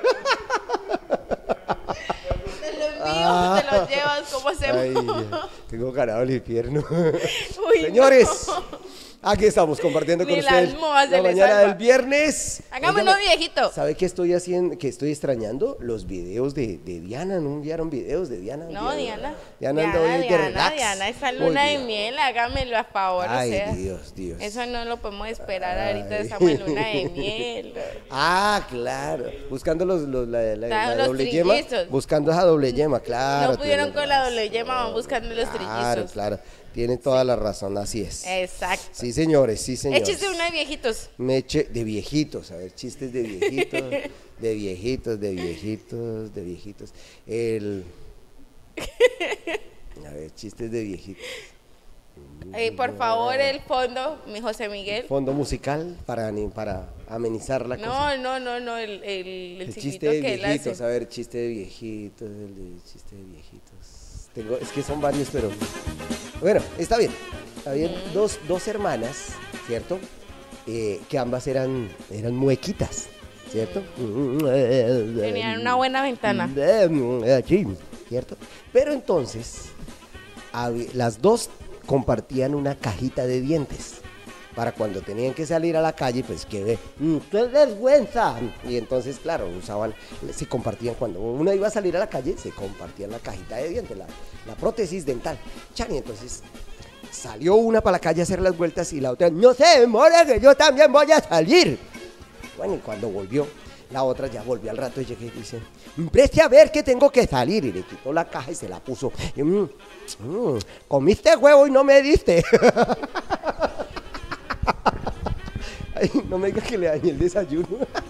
Te lo envío, ah, te lo llevas, ¿cómo hacemos? Ay, tengo ganado el infierno. Uy, señores, no. Aquí estamos compartiendo Ni con ustedes la mañana salva. del viernes. Hagámonos viejito. ¿Sabe qué estoy haciendo? Que estoy extrañando los videos de, de Diana. ¿No enviaron videos de Diana? No, Diana. Diana, Diana, Diana, Diana, relax. Diana, esa luna de miel, hágamelo a favor. Ay, o sea, Dios, Dios. Eso no lo podemos esperar Ay. ahorita, estamos en luna de miel. Ah, claro. Buscando los, los, la, la, la los doble yema. trillizos. Buscando esa doble yema, claro. No pudieron tiene con la razón. doble yema, van buscando los Claro, trillizos. claro. Tiene toda sí. la razón, así es. Exacto. Sí, señores, sí, señores. Échese una de viejitos. Me eche de viejitos, a ver, chistes de viejitos, de viejitos, de viejitos, de viejitos. El... A ver, chistes de viejitos. Eh, por favor, el fondo, mi José Miguel. Fondo musical para, para amenizar la no, cosa. No, no, no, el, el, el, el chiste chiste de que viejitos, él hace. a ver, chiste de viejitos, el de chiste de viejitos. Tengo, es que son varios, pero... Bueno, está bien. Había mm. dos, dos hermanas, ¿cierto? Eh, que ambas eran, eran muequitas, ¿cierto? Tenían una buena ventana. Sí, ¿cierto? Pero entonces, las dos compartían una cajita de dientes. Para cuando tenían que salir a la calle, pues que ve, mmm, ¡qué vergüenza! Y entonces, claro, usaban, se compartían, cuando uno iba a salir a la calle, se compartían la cajita de dientes, la, la prótesis dental. Chan, y entonces salió una para la calle a hacer las vueltas y la otra, no se demora que yo también voy a salir. Bueno, y cuando volvió, la otra ya volvió al rato y llegué y dice, preste a ver que tengo que salir. Y le quitó la caja y se la puso. Y, mmm, mmm, comiste huevo y no me diste. Ay, no me diga que le dañé el desayuno.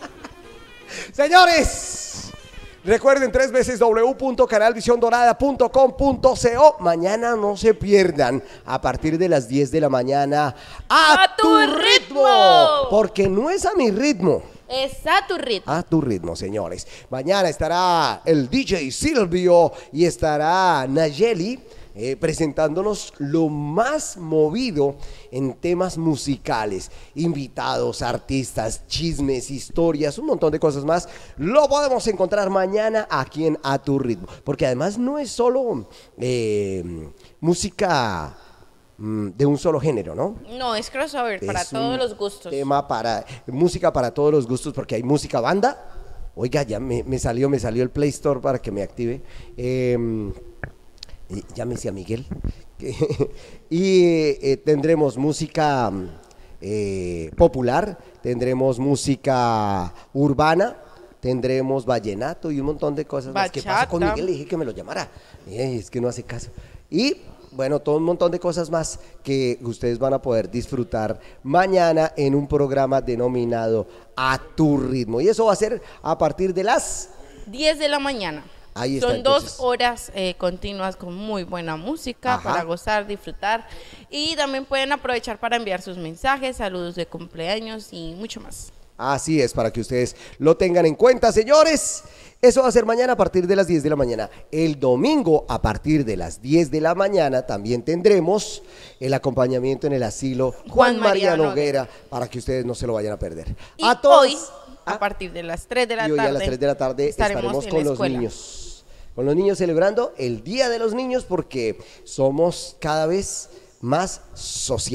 Señores, recuerden tres veces w punto canal visión dorada punto com punto co. Mañana no se pierdan a partir de las diez de la mañana a, a tu, tu ritmo. ritmo. Porque no es a mi ritmo. Es a tu ritmo. A tu ritmo, señores. Mañana estará el D J Silvio y estará Nayeli. Eh, presentándonos lo más movido en temas musicales, invitados, artistas, chismes, historias, un montón de cosas más. Lo podemos encontrar mañana aquí en A Tu Ritmo, porque además no es solo eh, música mm, de un solo género, ¿no? No, es crossover, es para todos los gustos. Tema para música para todos los gustos, porque hay música banda. Oiga, ya me, me salió, me salió el Play Store para que me active. Eh, Llámese a Miguel. Y eh, tendremos música eh, popular, tendremos música urbana, tendremos vallenato y un montón de cosas más. ¿Qué pasa con Miguel? Le dije que me lo llamara. Eh, es que no hace caso. Y bueno, todo un montón de cosas más que ustedes van a poder disfrutar mañana en un programa denominado A Tu Ritmo. Y eso va a ser a partir de las diez de la mañana. Ahí está, Son entonces. dos horas eh, continuas con muy buena música. Ajá. Para gozar, disfrutar. Y también pueden aprovechar para enviar sus mensajes, saludos de cumpleaños y mucho más. Así es, para que ustedes lo tengan en cuenta, señores. Eso va a ser mañana a partir de las diez de la mañana. El domingo a partir de las diez de la mañana también tendremos el acompañamiento en el asilo Juan, Juan María Noguera, para que ustedes no se lo vayan a perder. Y a todos, hoy, a partir de las tres de la y hoy tarde, a las tres de la tarde estaremos, estaremos con los niños. Con los niños celebrando el Día de los Niños, porque somos cada vez más social.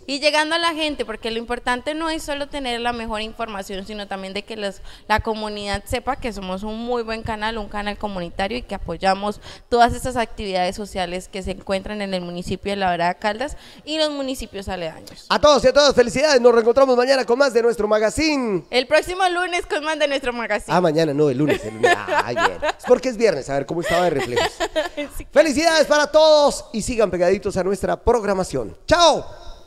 y llegando a la gente, porque lo importante no es solo tener la mejor información, sino también de que los, la comunidad sepa que somos un muy buen canal, un canal comunitario y que apoyamos todas estas actividades sociales que se encuentran en el municipio de La Vereda Caldas y los municipios aledaños. A todos y a todas, felicidades. Nos reencontramos mañana con más de nuestro magazine. El próximo lunes con más de nuestro magazine. Ah, mañana, no, el lunes. El lunes. Ah, bien. Es porque es viernes, a ver cómo estaba de reflejos. Sí. Felicidades para todos y sigan pegaditos a nuestra programación. ¡Chao!